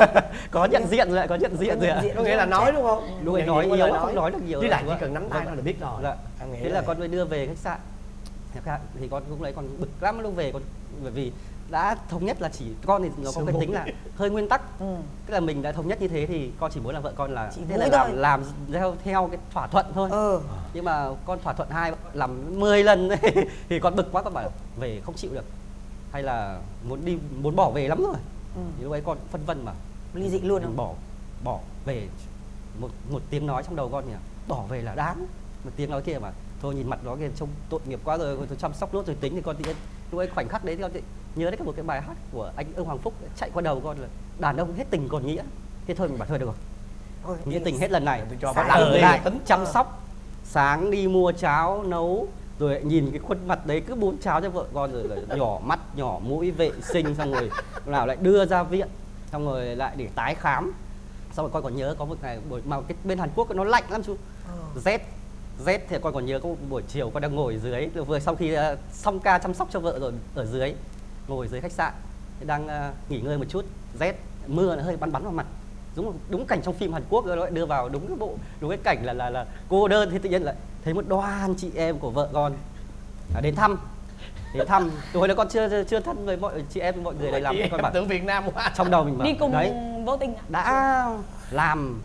Có nhận diện rồi, có nhận diện rồi ạ. Có nghĩa là nói đúng không? Lúc ấy nói yếu, không nói được nhiều. Chứ lại chỉ cần nắm tay thôi là biết rồi. Dạ. Thế là con mới đưa về khách sạn. Thì con lúc đấy còn bực lắm lúc về, con bởi vì đã thống nhất là chỉ con thì nó có cái tính là hơi nguyên tắc. Ừ. Tức là mình đã thống nhất như thế thì con chỉ muốn là vợ con là thế là làm làm theo theo cái thỏa thuận thôi. Ừ. Nhưng mà con thỏa thuận hai làm mười lần thì con bực quá, con bảo về không chịu được, hay là muốn đi muốn bỏ về lắm rồi. Ừ. Thì lúc ấy con phân vân mà ly dị luôn không? Bỏ bỏ về một một tiếng nói trong đầu con nhỉ, bỏ về là đáng. Một tiếng nói kia mà thôi nhìn mặt nó kia trông tội nghiệp quá rồi, tôi chăm sóc nốt rồi tính. Thì con thì lúc ấy khoảnh khắc đấy thì con thì nhớ đến một cái bài hát của anh Ưng Hoàng Phúc chạy qua đầu con là đàn ông hết tình còn nghĩa. Thế thôi mình bảo thôi được rồi, thôi, nghĩa tình hết lần này, ở lại chăm sóc, sáng đi mua cháo nấu, rồi nhìn cái khuôn mặt đấy cứ bún cháo cho vợ con, rồi là nhỏ mắt nhỏ mũi vệ sinh, xong rồi nào lại đưa ra viện, xong rồi lại để tái khám. Xong rồi con còn nhớ có một ngày buổi mà cái bên Hàn Quốc nó lạnh lắm chú, rét rét thì con còn nhớ có một buổi chiều con đang ngồi dưới, vừa sau khi uh, xong ca chăm sóc cho vợ rồi, ở dưới ngồi dưới khách sạn đang uh, nghỉ ngơi một chút, rét mưa nó hơi bắn bắn vào mặt, đúng đúng cảnh trong phim Hàn Quốc rồi, nó lại đưa vào đúng cái bộ đúng cái cảnh là là là cô đơn. Thì tự nhiên lại thấy một đoàn chị em của vợ con à, đến thăm đến thăm hồi đó con chưa chưa thân với mọi chị em mọi người này lắm. Con bảo tưởng Việt Nam quá, trong đầu mình bảo đi cùng đấy, vô tình à? Đã làm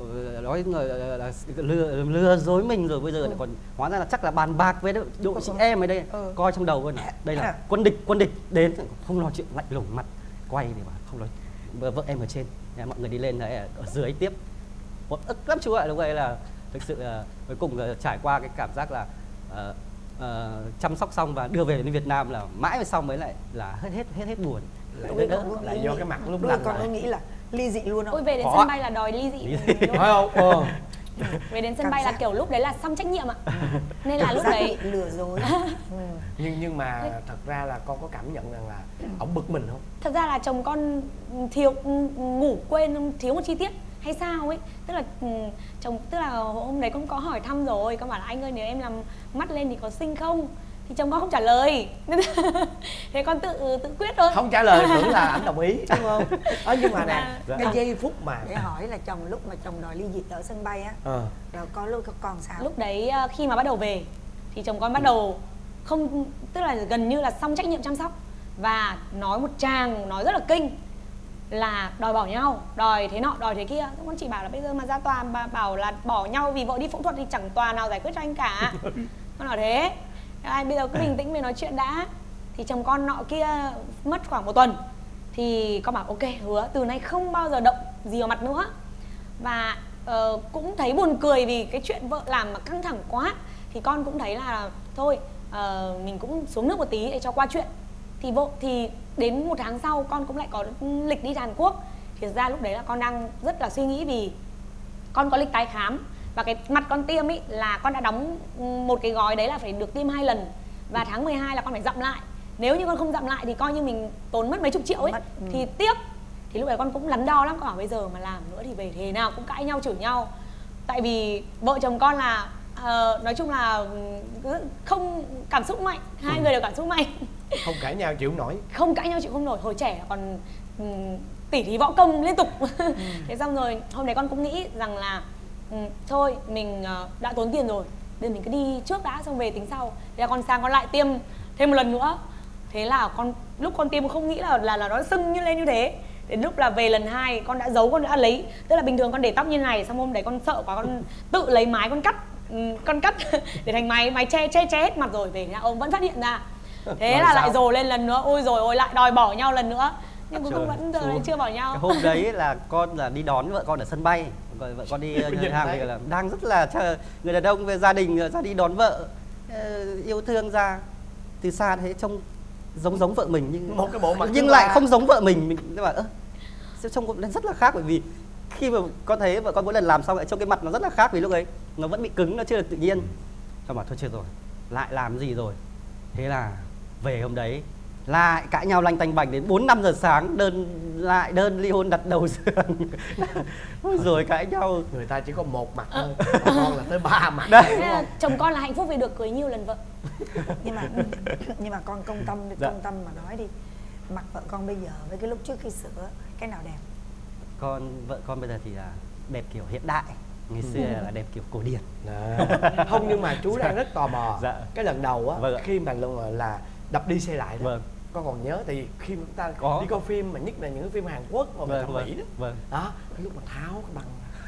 nói người là lừa lừa dối mình rồi, bây giờ lại còn hóa ra là chắc là bàn bạc với đội chị em ở đây. Ừ. Coi trong đầu luôn, đây là quân địch quân địch đến, không nói chuyện, lạnh lùng mặt quay để mà không nói. Vợ em ở trên, mọi người đi lên đấy ở dưới tiếp, một ức lắm chú ạ. Lúc đấy là thực sự là cuối cùng là trải qua cái cảm giác là uh, uh, chăm sóc xong và đưa về đến Việt Nam là mãi về sau mới lại là hết hết hết hết buồn. Lại, đỡ, lại do cái mặt lúc lạnh con có nghĩ là ly dị luôn không? Ôi về đến Khó. Sân bay là đòi ly dị. Phải không? Ờ. Về đến sân bay là kiểu lúc đấy là xong trách nhiệm ạ. Nên là lúc đấy lừa dối. Ừ. Nhưng nhưng mà thật ra là con có cảm nhận rằng là ổng bực mình không? Thật ra là chồng con thiếu ngủ quên thiếu một chi tiết. hay sao ấy, tức là ừ, chồng tức là hôm đấy con có hỏi thăm rồi, con bảo là anh ơi nếu em làm mắt lên thì có xinh không, thì chồng con không trả lời. Thế con tự tự quyết thôi. Không trả lời tưởng là ảnh đồng ý đúng không? Ờ nhưng mà nè, Dạ. cái giây phút mà để hỏi là chồng lúc mà chồng đòi ly dị ở sân bay á, ờ. rồi có lúc có con sao? Lúc đấy khi mà bắt đầu về thì chồng con bắt đầu không, tức là gần như là xong trách nhiệm chăm sóc và nói một tràng nói rất là kinh là đòi bỏ nhau, đòi thế nọ, đòi thế kia. Con chỉ bảo là bây giờ mà ra tòa bà bảo là bỏ nhau vì vợ đi phẫu thuật thì chẳng tòa nào giải quyết cho anh cả. Con nói thế. Ai bây giờ cứ bình tĩnh để nói chuyện đã. Thì chồng con nọ kia mất khoảng một tuần thì con bảo ok, hứa từ nay không bao giờ động gì vào mặt nữa. Và uh, cũng thấy buồn cười vì cái chuyện vợ làm mà căng thẳng quá thì con cũng thấy là thôi uh, mình cũng xuống nước một tí để cho qua chuyện. Thì vợ thì đến một tháng sau con cũng lại có lịch đi Hàn Quốc. Thì thực ra lúc đấy là con đang rất là suy nghĩ vì con có lịch tái khám và cái mặt con tiêm ý là con đã đóng một cái gói đấy là phải được tiêm hai lần và tháng mười hai là con phải dặm lại. Nếu như con không dặm lại thì coi như mình tốn mất mấy chục triệu ấy. Mất, ừ. Thì tiếc. Thì lúc đấy con cũng lắn đo lắm, con bảo bây giờ mà làm nữa thì về thế nào cũng cãi nhau chửi nhau. Tại vì vợ chồng con là uh, nói chung là không cảm xúc mạnh, hai ừ. người đều cảm xúc mạnh. Không cãi nhau chịu nổi. Không cãi nhau chịu không nổi, hồi trẻ còn um, tỉ thí võ công liên tục. Ừ. Thế xong rồi hôm đấy con cũng nghĩ rằng là um, thôi mình uh, đã tốn tiền rồi, nên mình cứ đi trước đã xong về tính sau. Thế là con sang con lại tiêm thêm một lần nữa. Thế là con lúc con tiêm không nghĩ là là, là nó sưng như lên như thế. Đến lúc là về lần hai con đã giấu, con đã lấy, tức là bình thường con để tóc như này, xong hôm đấy con sợ quá con tự lấy mái con cắt, con cắt để thành mái mái che che che hết mặt rồi về là ông vẫn phát hiện ra. Thế là sao? Lại dồ lên lần nữa, ôi rồi ôi lại đòi bỏ nhau lần nữa. Nhưng cuối cùng vẫn giờ chưa bỏ nhau. Cái hôm đấy là con là đi đón vợ con ở sân bay, rồi vợ con đi nhà hàng thì là đang rất là chờ người đàn ông về gia đình ra đi đón vợ, yêu thương ra từ xa thấy trông giống giống vợ mình nhưng một cái bộ mặt nhưng lại không giống vợ mình. Mình bảo ơ trông cũng rất là khác, bởi vì khi mà con thấy vợ con mỗi lần làm xong lại trông cái mặt nó rất là khác, vì lúc ấy nó vẫn bị cứng, nó chưa được tự nhiên. Con bảo thôi chết rồi, lại làm gì rồi. Thế là về hôm đấy lại cãi nhau lanh tanh bành đến bốn năm giờ sáng, đơn lại đơn ly hôn đặt đầu giường. Rồi cãi nhau. Người ta chỉ có một mặt thôi, con là tới ba mặt. Đấy. Chồng con là hạnh phúc vì được cưới nhiều lần vợ. Nhưng mà nhưng mà con công tâm dạ. công tâm mà nói đi, mặt vợ con bây giờ với cái lúc trước khi sửa cái nào đẹp? Con vợ con bây giờ thì là đẹp kiểu hiện đại, ngày xưa ừ. là đẹp kiểu cổ điển. À. Không, nhưng mà chú đang rất tò mò. Dạ. Cái lần đầu á, vâng. khi mà luôn là đập đi xây lại đó, vâng. con còn nhớ thì khi mà chúng ta có. đi coi phim mà nhất là những cái phim Hàn Quốc mà vâng, thẩm vâng. mỹ đó, vâng. đó cái lúc mà tháo cái bằng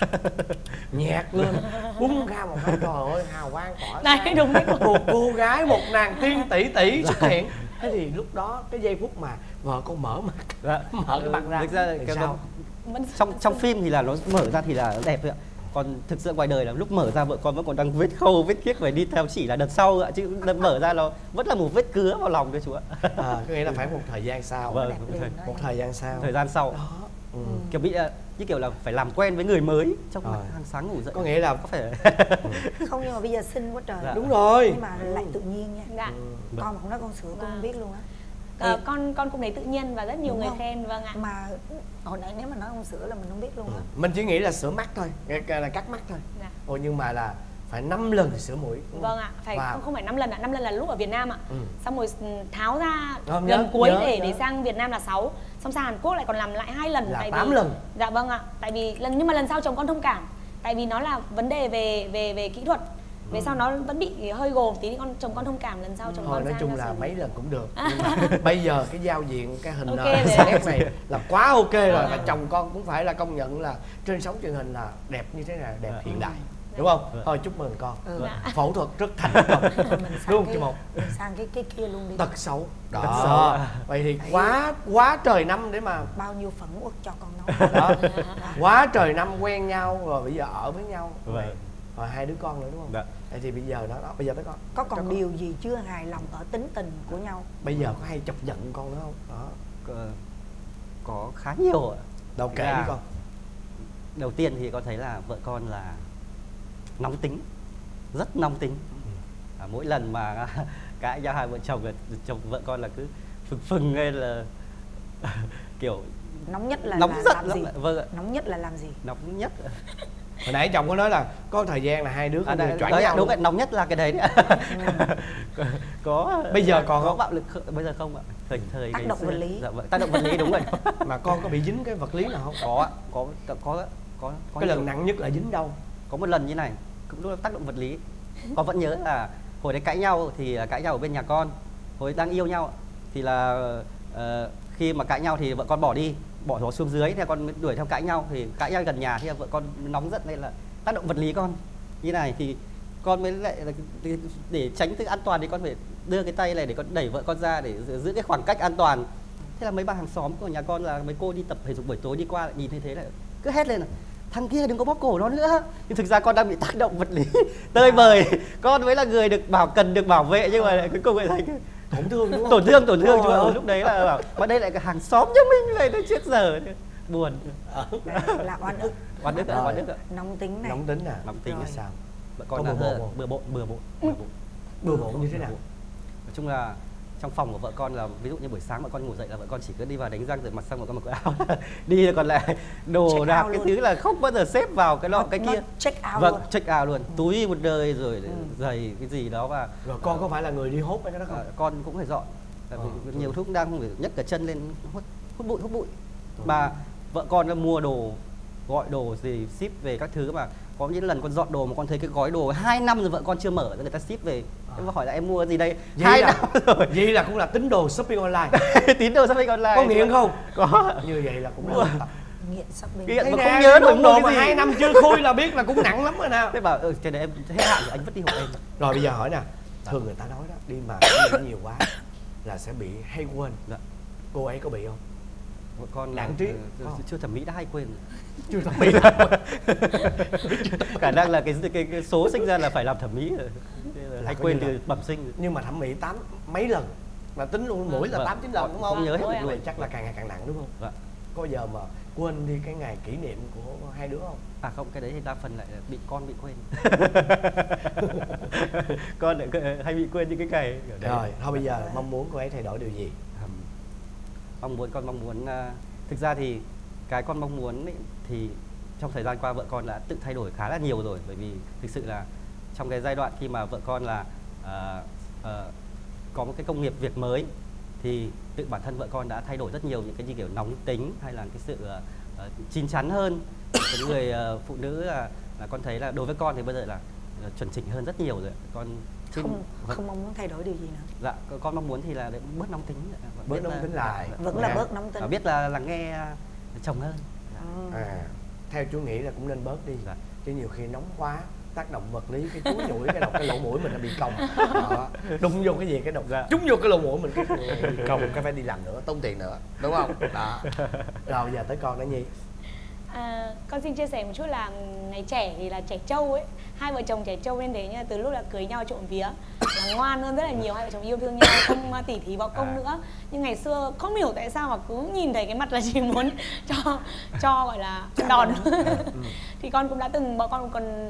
nhạt lên búng ra một cái, trời ơi hào quang tỏa đây đúng đấy. Một cô gái, một nàng tiên tỷ tỷ xuất hiện. Thế thì lúc đó cái giây phút mà vợ con mở mặt, dạ. mở cái mặt ra, thực ra thì sao? Trong trong phim thì là nó mở ra thì là đẹp thôi ạ. Còn thực sự ngoài đời là lúc mở ra vợ con vẫn còn đang vết khâu, vết khiếc phải đi theo chỉ là đợt sau ạ, chứ đợt mở ra nó vẫn là một vết cứa vào lòng thôi chú ạ. À, có nghĩa là phải một thời gian sau. Vâng, thời, một thời gian sau. Thời gian sau. Đó. Ừ. Kiểu bị như kiểu là phải làm quen với người mới trong mặt hàng sáng ngủ dậy. Có nghĩa là có phải không, nhưng mà bây giờ xinh quá trời. Dạ. Đúng rồi. Nhưng mà lại tự nhiên nha. Dạ. Ừ. Con mà không nói con sửa con không biết luôn á. Ờ, con con cũng thấy tự nhiên và rất nhiều đúng người không? Khen, vâng ạ. Mà hồi nãy nếu mà nói không sửa là mình không biết luôn á. Ừ. Mình chỉ nghĩ là sửa mắt thôi, là cắt mắt thôi. Dạ. Ồ, nhưng mà là phải năm lần thì sửa mũi. Vâng ạ, phải và... không, không phải năm lần ạ, năm lần là lúc ở Việt Nam ạ. Ừ. Xong rồi tháo ra không, lần nhớ, cuối nhớ, để nhớ. để sang Việt Nam là sáu. Xong sang Hàn Quốc lại còn làm lại hai lần là tại tám vì... lần. Dạ vâng ạ, tại vì lần nhưng mà lần sau chồng con thông cảm. Tại vì nó là vấn đề về về về kỹ thuật. Về ừ. sau nó vẫn bị hơi gồ một tí thì con chồng con thông cảm, lần sau chồng thôi, con nói sang chung là xử. Mấy lần cũng được. Nhưng mà bây giờ cái giao diện cái hình okay nét này là quá ok rồi, và chồng con cũng phải là công nhận là trên sóng truyền hình là đẹp như thế này, đẹp hiện đại. Đúng không? Ừ. Thôi chúc mừng con. Ừ. Phẫu thuật rất thành công. Luôn chị Một. Sang cái cái kia luôn đi. Tật xấu. Đó. Tật xấu. Vậy thì quá quá trời năm để mà bao nhiêu phẫn uất cho con nói. Đó. Quá trời năm quen nhau rồi bây giờ ở với nhau. Vậy. Rồi hai đứa con nữa đúng không? Dạ. Vậy thì bây giờ đó, đó bây giờ tới con. Có còn con. Điều gì chưa hài lòng ở tính tình của nhau? Bây giờ có hay chọc giận con nữa không? Đó. Có, có khá nhiều ạ. Đâu kể đi con. Đầu tiên thì con thấy là vợ con là nóng tính, rất nóng tính. À, mỗi lần mà cãi nhau hai vợ chồng là chồng vợ con là cứ phừng phừng hay là kiểu Nóng nhất là nóng là rất làm lắm gì? ạ. Vâng ạ. Nóng nhất là làm gì? Nóng nhất. Hồi nãy chồng có nói là có thời gian là hai đứa À, không đấy, được choảng đấy, nhau. đúng rồi, nóng nhất là cái đấy đấy. có, có Bây giờ còn có không? bạo lực không? Bây giờ không ạ. Thời thời Tác ngày động xưa. vật lý. Dạ vâng, tác động vật lý đúng rồi. Mà con có bị dính cái vật lý nào không? Có ạ, có có có có, có Cái nhiều. lần nặng nhất là dính đâu? Có một lần như này, cũng lúc là tác động vật lý. Con vẫn nhớ là hồi đấy cãi nhau thì cãi nhau ở bên nhà con. Hồi đang yêu nhau thì là uh, khi mà cãi nhau thì vợ con bỏ đi, bỏ nó xuống dưới thì con mới đuổi theo cãi nhau, thì cãi nhau gần nhà thì vợ con nóng giận nên là tác động vật lý con như này, thì con mới lại là để tránh sự an toàn thì con phải đưa cái tay này để con đẩy vợ con ra để giữ cái khoảng cách an toàn. Thế là mấy bà hàng xóm của nhà con là mấy cô đi tập thể dục buổi tối đi qua lại nhìn thấy thế là cứ hét lên là thằng kia đừng có bóp cổ nó nữa. Nhưng thực ra con đang bị tác động vật lý tơi bời, con mới là người được bảo cần được bảo vệ nhưng mà lại cuối cùng lại thành Tổn thương đúng không? tổn thương tổn thương. Ôi Chứ ơi. lúc đấy là bảo mà đây lại cái hàng xóm như mình này, nó chết giờ buồn. Là oan ức. Oan ức ạ, oan ức ạ. Nóng tính này. Nóng tính à? Nóng tính Rồi. là Sao? Vợ con Có là bừa bộn hơi- không? bừa bộn bừa bộn bừa bộn Bừa bộn như thế nào? Nói chung là trong phòng của vợ con là ví dụ như buổi sáng vợ con ngủ dậy là vợ con chỉ cứ đi vào đánh răng rửa mặt xong vợ con mặc quần áo đi, còn lại đồ Check đạc out cái luôn. thứ là không bao giờ xếp vào cái nọ cái Nó kia. check out Vâng, luôn. check out luôn, túi một đời rồi giày cái gì đó. Và Rồi con có phải là người đi hốt mấy cái đó không? à, con cũng phải dọn. Tại vì Ờ, nhiều lúc đang không phải nhấc cả chân lên hút, hút bụi hút bụi. Mà vợ con đã mua đồ, gọi đồ gì ship về các thứ, mà có những lần con dọn đồ mà con thấy cái gói đồ hai năm rồi vợ con chưa mở, người ta ship về. Em hỏi là em mua gì đây? Vậy Hai là, năm rồi. vậy là cũng là tín đồ shopping online. Tín đồ shopping online. Có nghiện không? Có. Như vậy là cũng là tập. Nghiện shopping. Nghiện Thế mà nè, không nhớ nổi món mua đồ mà cái gì. hai năm chưa khui là biết là cũng nặng lắm rồi nào. Thế bảo ừ, cái này em hết hạn rồi anh vứt đi hộ em. Rồi bây giờ hỏi nè, thường người ta nói đó, đi mà nghiện nhiều quá là sẽ bị hay quên. Dạ. Cô ấy có bị không? Vợ con là Lãng trí. ờ, chưa thẩm mỹ đã hay quên. Chưa thẩm mỹ đã. Khả năng là cái, cái cái số sinh ra là phải làm thẩm mỹ rồi. Thế là Là hay coi quên như từ là- bẩm sinh. Nhưng mà thẩm mỹ tám mấy lần mà tính luôn mỗi là Vâng. tám chín lần đúng không? Không nhớ hết Vậy được luôn. chắc là càng ngày càng nặng đúng không? Vâng. Có giờ mà quên đi cái ngày kỷ niệm của hai đứa không? À không, cái đấy thì đa phần lại là bị con bị quên. Con lại cứ- hay bị quên những cái ngày ở đấy. Rồi, thôi bây giờ mong muốn cô ấy thay đổi điều gì? Ừm, mong muốn con mong muốn à, thực ra thì cái con mong muốn ấy, thì trong thời gian qua vợ con đã tự thay đổi khá là nhiều rồi, bởi vì thực sự là trong cái giai đoạn khi mà vợ con là à, à, có một cái công nghiệp việc mới thì tự bản thân vợ con đã thay đổi rất nhiều, những cái như kiểu nóng tính hay là cái sự à, à, chín chắn hơn. Cái người à, phụ nữ là, là con thấy là đối với con thì bây giờ là à, chuẩn chỉnh hơn rất nhiều rồi. Con chứ- Không vâng. không mong muốn thay đổi điều gì nữa. Dạ, con- con mong muốn thì là để bớt nóng tính, Bớt biết nóng là- tính lại. dạ, Vẫn dạ. là bớt nóng tính. Và biết là là nghe à, chồng hơn. À, theo chú nghĩ là cũng nên bớt đi. Dạ. Chứ nhiều khi nóng quá, tác động vật lý, cái chuối nhủi cái đầu cái lỗ mũi mình nó bị cong. Đó. Đụng vô cái gì cái đầu Dạ. trúng vô cái lỗ mũi mình cái bị cong, cái phải đi làm nữa, tốn tiền nữa, đúng không? Đó. Rồi giờ tới con đó Nhi. À, con xin chia sẻ một chút là ngày trẻ thì là trẻ trâu ấy, hai vợ chồng trẻ trâu nên thế, nhưng mà từ lúc là cưới nhau trộm vía là ngoan hơn rất là nhiều, hai vợ chồng yêu thương nhau, không uh, tỉ thí vào công À. nữa. Nhưng ngày xưa không hiểu tại sao mà cứ nhìn thấy cái mặt là chỉ muốn cho cho gọi là ăn đòn. Thì con cũng đã từng, bọn con cũng còn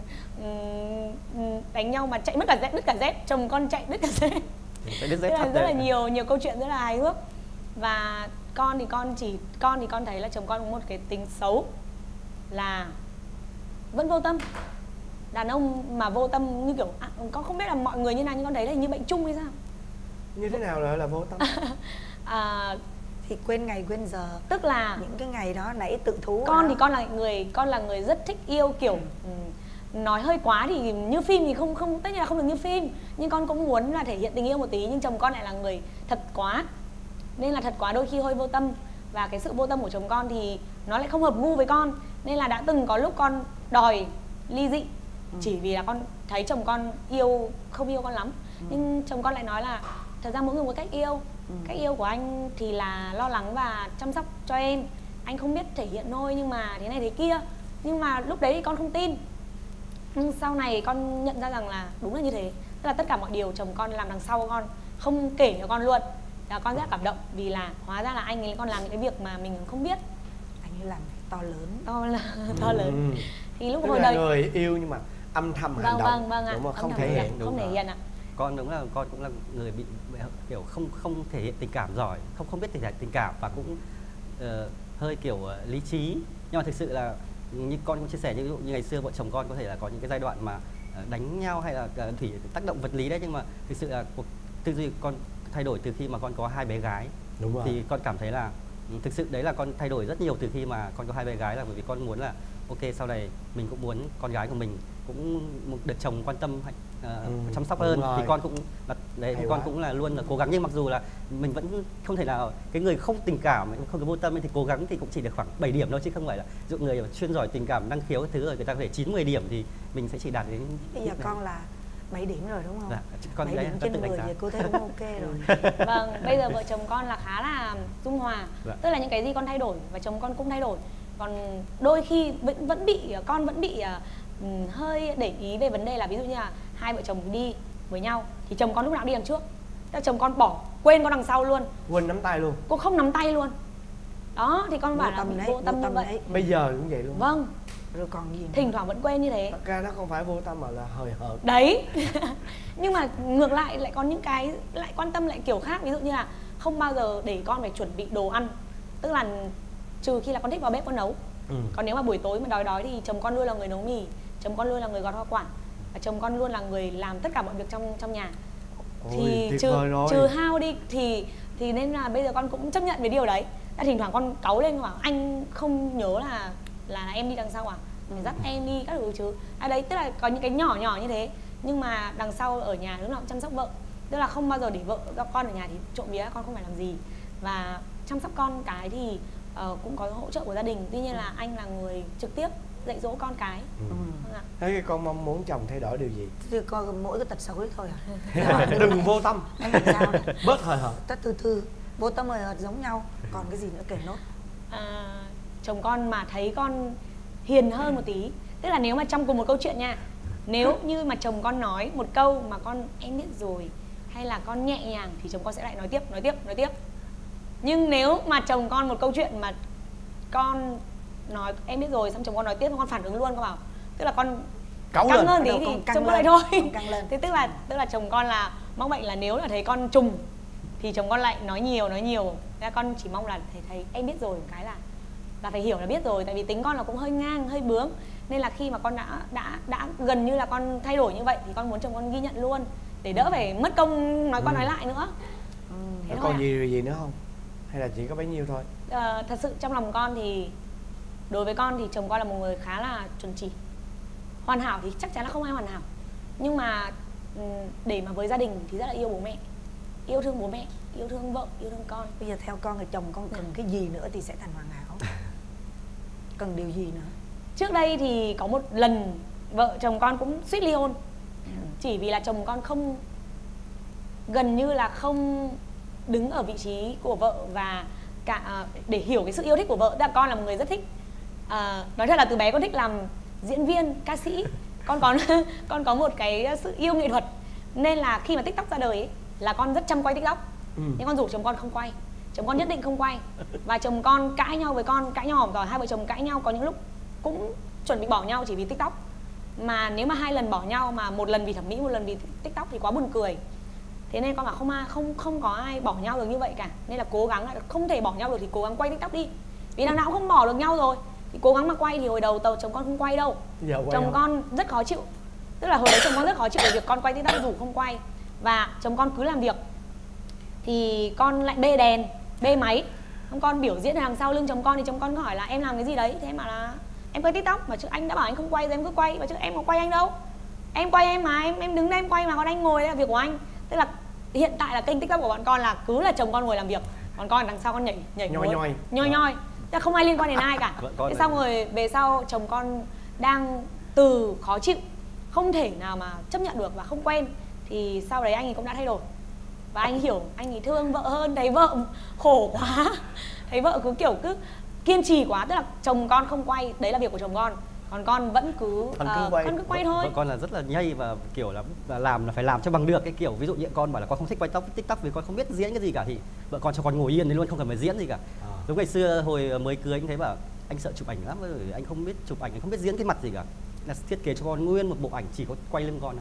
um, đánh nhau mà chạy mất cả dép, đứt cả dép, chồng con chạy đứt cả dép. Phải đứt dép Tức là thật rất là đấy. nhiều nhiều câu chuyện rất là hài hước. Và con thì con chỉ con thì con thấy là chồng con có một cái tính xấu là vẫn vô tâm. Đàn ông mà vô tâm như kiểu à, con không biết là mọi người như nào nhưng con thấy là như bệnh chung hay sao. Như thế nào là là vô tâm? À, Thì quên ngày quên giờ. tức là Những cái ngày đó nãy tự thú. con đó. thì con là người con là người rất thích yêu kiểu ừm, nói hơi quá thì như phim thì không không tất nhiên là không được như phim, nhưng con cũng muốn là thể hiện tình yêu một tí, nhưng chồng con lại là người thật quá, nên là thật quá đôi khi hơi vô tâm. Và cái sự vô tâm của chồng con thì nó lại không hợp gu với con, nên là đã từng có lúc con đòi ly dị chỉ vì là con thấy chồng con yêu không yêu con lắm. Nhưng chồng con lại nói là thật ra mỗi người một cách yêu. Cách yêu của anh thì là lo lắng và chăm sóc cho em, anh không biết thể hiện thôi nhưng mà thế này thế kia. Nhưng mà lúc đấy thì con không tin, nhưng sau này con nhận ra rằng là đúng là như thế. Tức là tất cả mọi điều chồng con làm đằng sau con không kể cho con luôn, là con rất là cảm động vì là hóa ra là anh ấy còn làm những cái việc mà mình không biết. Anh ấy làm to lớn. To là to lớn. Ừ. Thì lúc Tức hồi là đời người yêu nhưng mà âm thầm hành vâng động, vâng vâng ạ, đúng không? âm Không thầm thể hành hiện. động, không thể hiện ạ. Con đúng là con cũng là người bị bị kiểu không không thể hiện tình cảm giỏi, không không biết thể hiện tình cảm, và cũng uh, hơi kiểu uh, lý trí, nhưng mà thực sự là như con cũng chia sẻ, như, như ngày xưa vợ chồng con có thể là có những cái giai đoạn mà uh, đánh nhau hay là uh, Thủy tác động vật lý đấy, nhưng mà thực sự là cuộc tư duy con thay đổi từ khi mà con có hai bé gái. Đúng rồi. Thì con cảm thấy là thực sự đấy là con thay đổi rất nhiều từ khi mà con có hai bé gái, là bởi vì con muốn là ok sau này mình cũng muốn con gái của mình cũng được chồng quan tâm uh, ừ, chăm sóc hơn, rồi. Thì con cũng là đấy thì con cũng là luôn là cố gắng, nhưng mặc dù là mình vẫn không thể nào cái người không tình cảm, không có vô tâm thì cố gắng thì cũng chỉ được khoảng bảy điểm thôi, chứ không phải là dụ người chuyên giỏi tình cảm năng khiếu cái thứ rồi người ta có thể chín mười điểm thì mình sẽ chỉ đạt đến. Bây giờ con là bảy điểm rồi đúng không? Dạ, con bảy đấy điểm trên mười thì cô thấy cũng ok rồi. Vâng, bây giờ vợ chồng con là khá là dung hòa. Dạ. Tức là những cái gì con thay đổi và chồng con cũng thay đổi. Còn đôi khi vẫn vẫn bị con vẫn bị uh, hơi để ý về vấn đề là ví dụ như là hai vợ chồng đi với nhau thì chồng con lúc nào đi đằng trước, tức là chồng con bỏ quên con đằng sau luôn, quên nắm tay luôn, cô không nắm tay luôn. Đó thì con bảo là bị vô tâm như vậy. Đấy. Bây giờ cũng vậy luôn. Vâng. Rồi còn gì nữa? Thỉnh thoảng vẫn quên như thế. Thật ra nó không phải vô tâm mà là hời hợt. Đấy. Nhưng mà ngược lại lại có những cái lại quan tâm lại kiểu khác, ví dụ như là không bao giờ để con phải chuẩn bị đồ ăn, tức là trừ khi là con thích vào bếp con nấu. Ừ. Còn nếu mà buổi tối mà đói đói thì chồng con luôn là người nấu mì, chồng con luôn là người gọt hoa quả, và chồng con luôn là người làm tất cả mọi việc trong trong nhà. Ôi, thì trừ trừ hao đi thì thì nên là bây giờ con cũng chấp nhận với điều đấy. Đã thỉnh thoảng con cáu lên bảo anh không nhớ là là em đi đằng sau à, phải dắt em đi các thứ chứ. À đấy, tức là có những cái nhỏ nhỏ như thế, nhưng mà đằng sau ở nhà lúc nào cũng chăm sóc vợ, tức là không bao giờ để vợ gặp con ở nhà thì trộm vía con không phải làm gì, và chăm sóc con cái thì uh, cũng có hỗ trợ của gia đình. Tuy nhiên là anh là người trực tiếp dạy dỗ con cái. Ừ. Vâng ạ. Thế cái con mong muốn chồng thay đổi điều gì? Thì con mỗi cái tật xấu đấy thôi à. Đừng vô tâm. Anh làm sao? Bớt hời hợt. Tất từ từ, vô tâm hời hợt giống nhau. Còn cái gì nữa kể nốt? À, chồng con mà thấy con hiền hơn một tí, tức là nếu mà trong cùng một câu chuyện nha, nếu như mà chồng con nói một câu mà con em biết rồi hay là con nhẹ nhàng thì chồng con sẽ lại nói tiếp, nói tiếp, nói tiếp. Nhưng nếu mà chồng con một câu chuyện mà con nói em biết rồi xong chồng con nói tiếp, con phản ứng luôn, con bảo tức là con cáu căng lên hơn tí thì căng chồng con lên, lại thôi. căng lên. Thế tức là tức là chồng con là mong bệnh là nếu là thấy con trùng thì chồng con lại nói nhiều nói nhiều. Thế con chỉ mong là thầy thấy em biết rồi, cái là là phải hiểu là biết rồi, tại vì tính con là cũng hơi ngang hơi bướng, nên là khi mà con đã đã đã gần như là con thay đổi như vậy thì con muốn chồng con ghi nhận luôn để đỡ phải mất công nói con ừ. nói lại nữa. Ừ. Thế còn gì gì nữa không, hay là chỉ có bấy nhiêu thôi? À, thật sự trong lòng con thì đối với con thì chồng con là một người khá là chuẩn chỉ. Hoàn hảo thì chắc chắn là không ai hoàn hảo, nhưng mà để mà với gia đình thì rất là yêu bố mẹ, yêu thương bố mẹ, yêu thương vợ, yêu thương con. Bây giờ theo con thì chồng con cần cái gì nữa thì sẽ thành hoàn hảo? Cần điều gì nữa? Trước đây thì có một lần vợ chồng con cũng suýt ly hôn, chỉ vì là chồng con không, gần như là không đứng ở vị trí của vợ và cả để hiểu cái sự yêu thích của vợ. Tức là con là một người rất thích, à, nói thật là từ bé con thích làm diễn viên, ca sĩ. Con có con có một cái sự yêu nghệ thuật, nên là khi mà TikTok ra đời ấy, là con rất chăm quay TikTok. Ừ. Nhưng con rủ chồng con không quay, chồng con nhất định không quay, và chồng con cãi nhau với con, cãi nhau rồi hai vợ chồng cãi nhau, có những lúc cũng chuẩn bị bỏ nhau chỉ vì TikTok. Mà nếu mà hai lần bỏ nhau mà một lần vì thẩm mỹ, một lần vì TikTok thì quá buồn cười. Thế nên con bảo không ai không không có ai bỏ nhau được như vậy cả, nên là cố gắng là không thể bỏ nhau được thì cố gắng quay TikTok đi, vì đằng nào cũng không bỏ được nhau rồi thì cố gắng mà quay. Thì hồi đầu tàu chồng con không quay đâu, chồng không? Con rất khó chịu, tức là hồi đấy chồng con rất khó chịu về việc con quay TikTok rủ không quay, và chồng con cứ làm việc thì con lại bê đèn, bê máy, không con biểu diễn ở đằng sau lưng chồng con thì chồng con hỏi là em làm cái gì đấy, thế mà là em quay TikTok, mà chứ anh đã bảo anh không quay rồi em cứ quay, mà chứ em có quay anh đâu, em quay em mà em em đứng đây em quay mà, còn anh ngồi đây là việc của anh. Tức là hiện tại là kênh TikTok của bọn con là cứ là chồng con ngồi làm việc, còn con đằng sau con nhảy nhảy nhoi nhoi nhoi nhoi, tức là không ai liên quan đến ai cả. Thế xong rồi về sau chồng con đang từ khó chịu, không thể nào mà chấp nhận được và không quen, thì sau đấy anh ấy cũng đã thay đổi và anh hiểu, anh ấy thương vợ hơn, thấy vợ khổ quá, thấy vợ cứ kiểu cứ kiên trì quá, tức là chồng con không quay đấy là việc của chồng con, còn con vẫn cứ con cứ uh, quay, con cứ quay thôi. Vợ con là rất là nhây và kiểu là, là làm là phải làm cho bằng được cái kiểu, ví dụ như con bảo là con không thích quay tóc TikTok vì con không biết diễn cái gì cả, thì vợ con cho con ngồi yên đấy luôn, không cần phải diễn gì cả. À. Lúc ngày xưa hồi mới cưới anh thấy bảo anh sợ chụp ảnh lắm, bởi anh không biết chụp ảnh, anh không biết diễn cái mặt gì cả, là thiết kế cho con nguyên một bộ ảnh chỉ có quay lưng con à.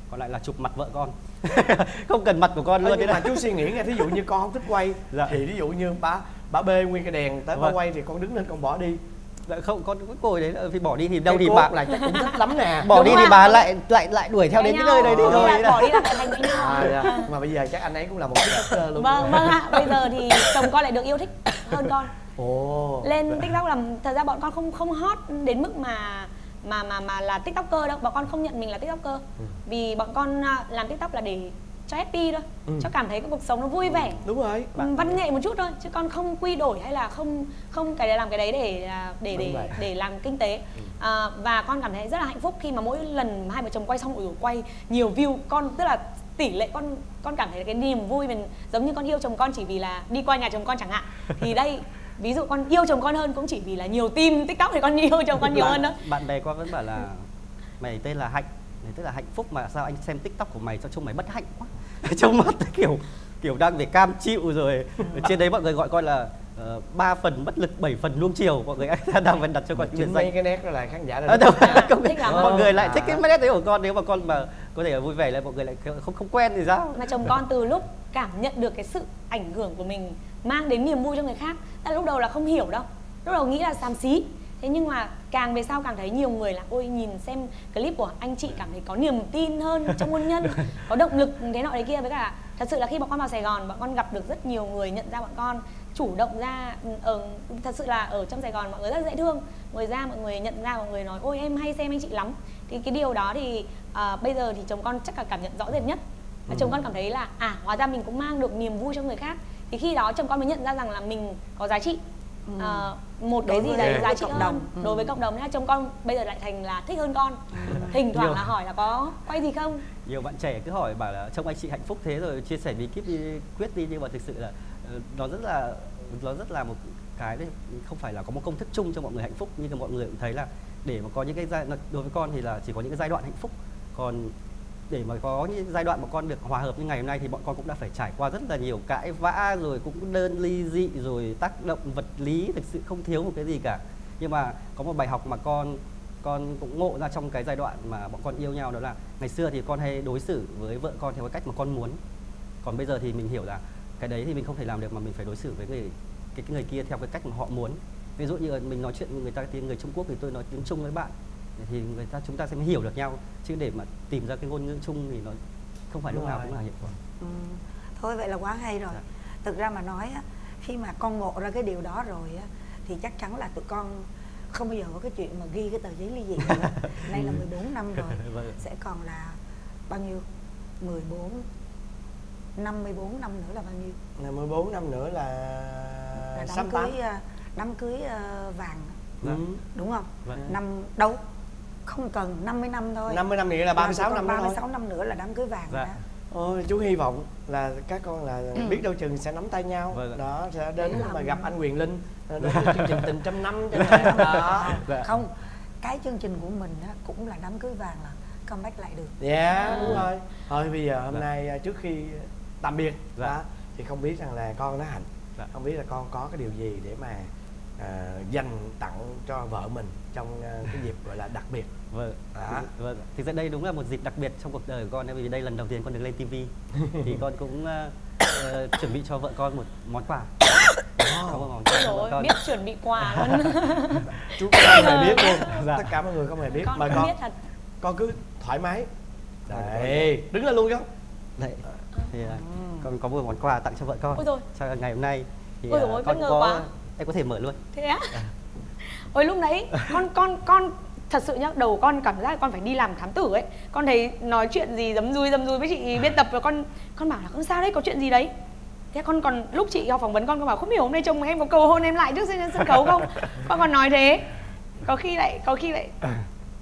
còn lại là chụp mặt vợ con. Không cần mặt của con luôn. Nhưng mà chú suy nghĩ nghe, thí dụ như con không thích quay dạ. thì ví dụ như bà bà bê nguyên cái đèn tới vâng. bà quay thì con đứng lên con bỏ đi. Dạ không, con cứ ngồi đấy vì bỏ đi thì đâu cái thì bà là chắc cũng thích lắm nè. Bỏ đi thì bà lại lại lại đuổi theo đến cái nơi đấy đi thôi. Bỏ đi là lại thành với nhau. À, dạ. Mà bây giờ chắc anh ấy cũng là một tiktoker luôn. Vâng vâng ạ. Bây giờ thì chồng con lại được yêu thích hơn con. Ồ. Lên TikTok làm thật ra bọn con không không hot đến mức mà mà mà mà là tiktoker đâu, bọn con không nhận mình là tiktoker. Ừ. Vì bọn con làm tiktok là để cho happy thôi, ừ. cho cảm thấy cái cuộc sống nó vui vẻ. Đúng rồi. Bạn... văn nghệ một chút thôi, chứ con không quy đổi hay là không không cái làm cái đấy để để để để, để làm kinh tế. Ừ. À, và con cảm thấy rất là hạnh phúc khi mà mỗi lần hai vợ chồng quay xong, ủi quay nhiều view, con tức là tỷ lệ con con cảm thấy cái niềm vui mình giống như con yêu chồng con chỉ vì là đi qua nhà chồng con chẳng hạn. Thì đây ví dụ con yêu chồng con hơn cũng chỉ vì là nhiều team tiktok thì con yêu chồng con nhiều hơn đó. Bạn bè con vẫn bảo là mày tên là Hạnh, mày tức là hạnh phúc mà sao anh xem tiktok của mày cho trông mày bất hạnh quá. Trông mắt kiểu kiểu đang phải cam chịu rồi. Ở trên đấy mọi người gọi con là ba uh, phần bất lực, bảy phần nuông chiều. Mọi người đang vẫn đặt cho con chuyện mấy cái nét đó là khán giả là không thích lắm. Mọi người lại thích cái nét đấy của con, nếu mà con mà có thể vui vẻ là mọi người lại không không quen thì sao. Mà chồng con từ lúc cảm nhận được cái sự ảnh hưởng của mình mang đến niềm vui cho người khác, là lúc đầu là không hiểu đâu, lúc đầu nghĩ là xàm xí. Thế nhưng mà càng về sau càng thấy nhiều người là ôi nhìn xem clip của anh chị cảm thấy có niềm tin hơn trong hôn nhân, có động lực thế nọ thế kia. Với cả thật sự là khi bọn con vào Sài Gòn, bọn con gặp được rất nhiều người nhận ra bọn con chủ động ra. Ở thật sự là ở trong Sài Gòn mọi người rất dễ thương, người ra mọi người nhận ra, mọi người nói ôi em hay xem anh chị lắm. Thì cái điều đó thì uh, bây giờ thì chồng con chắc là cảm nhận rõ rệt nhất. Ừ. Chồng con cảm thấy là à hóa ra mình cũng mang được niềm vui cho người khác. Thì khi đó chồng con mới nhận ra rằng là mình có giá trị. Ừ. À, một cái gì đấy giá trị hơn ừ. đối với cộng đồng. Nên chồng con bây giờ lại thành là thích hơn con. Ừ. Thỉnh thoảng là hỏi là có quay gì không. Nhiều bạn trẻ cứ hỏi bảo là trông anh chị hạnh phúc thế rồi chia sẻ bí kíp đi, quyết đi, nhưng mà thực sự là nó rất là nó rất là một cái đấy, không phải là có một công thức chung cho mọi người hạnh phúc. Nhưng mà mọi người cũng thấy là để mà có những cái giai, đối với con thì là chỉ có những cái giai đoạn hạnh phúc, còn để mà có những giai đoạn mà con được hòa hợp như ngày hôm nay thì bọn con cũng đã phải trải qua rất là nhiều cãi vã, rồi cũng đơn ly dị, rồi tác động vật lý, thực sự không thiếu một cái gì cả. Nhưng mà có một bài học mà con con cũng ngộ ra trong cái giai đoạn mà bọn con yêu nhau, đó là ngày xưa thì con hay đối xử với vợ con theo cái cách mà con muốn, còn bây giờ thì mình hiểu là cái đấy thì mình không thể làm được, mà mình phải đối xử với người cái, cái người kia theo cái cách mà họ muốn. Ví dụ như mình nói chuyện với người ta tiếng người Trung Quốc thì tôi nói tiếng Trung với bạn, thì người ta chúng ta sẽ hiểu được nhau, chứ để mà tìm ra cái ngôn ngữ chung thì nó không phải lúc nào cũng là hiệu quả. Ừ. Thôi vậy là quá hay rồi. Dạ. Thực ra mà nói á, khi mà con ngộ ra cái điều đó rồi á, thì chắc chắn là tụi con không bao giờ có cái chuyện mà ghi cái tờ giấy ly dị nữa. Nay là mười bốn năm rồi, sẽ còn là bao nhiêu? mười bốn, năm mươi bốn năm nữa là bao nhiêu? năm mươi bốn năm nữa là, là đám cưới đám cưới uh, vàng. Ừ. Đúng không? Vâng. Năm đâu? Không cần năm mươi năm thôi. năm mươi năm nữa là ba mươi sáu năm nữa. ba mươi sáu năm nữa là đám cưới vàng. Dạ. Ôi, chú hy vọng là các con là ừ. biết đâu chừng sẽ nắm tay nhau. Vâng. Đó sẽ đến mà gặp anh Quyền Linh, đến chương trình Tình Trăm Năm đó. Dạ. Không, cái chương trình của mình á, cũng là đám cưới vàng là comeback lại được. Dạ yeah, đúng rồi. Thôi bây giờ hôm dạ. nay trước khi tạm biệt dạ. đó, thì không biết rằng là con nó Hạnh, dạ. không biết là con có cái điều gì để mà uh, dành tặng cho vợ mình trong uh, cái dịp gọi là đặc biệt. Vâng, đó. Vâng. Thì ra đây đúng là một dịp đặc biệt trong cuộc đời của con, vì đây lần đầu tiên con được lên ti vi. Thì con cũng uh, uh, chuẩn bị cho vợ con một món quà. Oh. Không có món quà rồi, con. Biết chuẩn bị quà luôn. Chú không hề biết luôn. Dạ. Tất cả mọi người không hề biết. Con Mời con con. Biết thật. Con cứ thoải mái. Đây, đứng lên luôn chứ. Đây. Thì uh, con có một món quà tặng cho vợ con. Ôi rồi. Cho ngày hôm nay. Thì ôi dồi, uh, con có quá. Em có thể mở luôn. Thế á? À. Ôi lúc đấy con con con thật sự nhá, đầu con cảm giác là con phải đi làm thám tử ấy. Con thấy nói chuyện gì dấm dui dấm dui với chị biên tập, và con con bảo là con sao đấy, có chuyện gì đấy. Thế con còn lúc chị phỏng vấn con con bảo không hiểu hôm nay chồng em có cầu hôn em lại trước trên sân khấu không. Con còn nói thế. Có khi lại có khi lại à.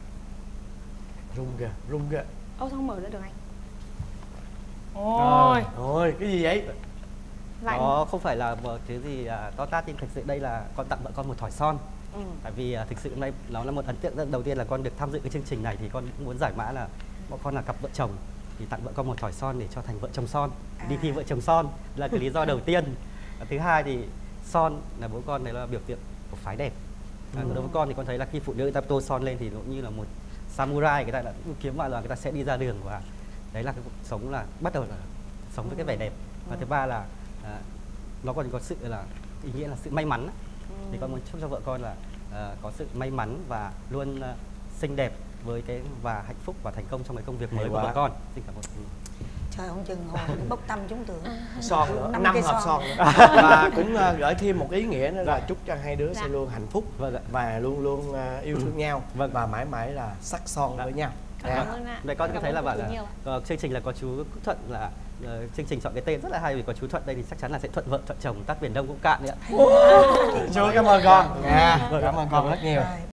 Rung kìa, rung kìa. Ô sao không mở ra được anh? Ôi à, ôi cái gì vậy? Lại... Đó không phải là một cái gì uh, to tát, nhưng thực sự đây là con tặng vợ con một thỏi son. Ừ. Tại vì uh, thực sự hôm nay nó là một ấn tượng đầu tiên là con được tham dự cái chương trình này, thì con cũng muốn giải mã là bọn con là cặp vợ chồng, thì tặng vợ con một thỏi son để cho thành vợ chồng son, à. đi thi vợ chồng son là cái lý do đầu tiên. Và thứ hai thì son là bố con này là biểu tượng của phái đẹp. Ừ. Đối với con thì con thấy là khi phụ nữ người ta tô son lên thì nó như là một samurai, người ta đã kiếm vào là người ta sẽ đi ra đường và đấy là cái cuộc sống là bắt đầu là sống với cái vẻ đẹp. Và thứ ba là à, nó còn có sự là ý nghĩa là sự may mắn. Thì con muốn chúc cho vợ con là à, có sự may mắn và luôn à, xinh đẹp với cái và hạnh phúc và thành công trong cái công việc mới của vợ con. Xin cảm ơn. Trời, ông chừng hồi bốc tâm chúng tưởng son nữa, năm năm cây hộp son. son nữa. Và cũng uh, gửi thêm một ý nghĩa nữa là chúc cho hai đứa sẽ luôn hạnh phúc Vâng ạ. và luôn luôn uh, yêu thương nhau Vâng. và mãi mãi là sắc son với nhau. Cảm ơn ạ. Vậy con có Cảm thấy ơn là cô bảo Tú là nhiều ạ. ờ, chương trình là có chú Quốc Thuận là ờ, chương trình chọn cái tên rất là hay vì có chú Thuận đây thì chắc chắn là sẽ thuận vợ thuận chồng tắt biển Đông cũng cạn đấy ạ. Chú cảm ơn con. Dạ, cảm ơn con rất nhiều.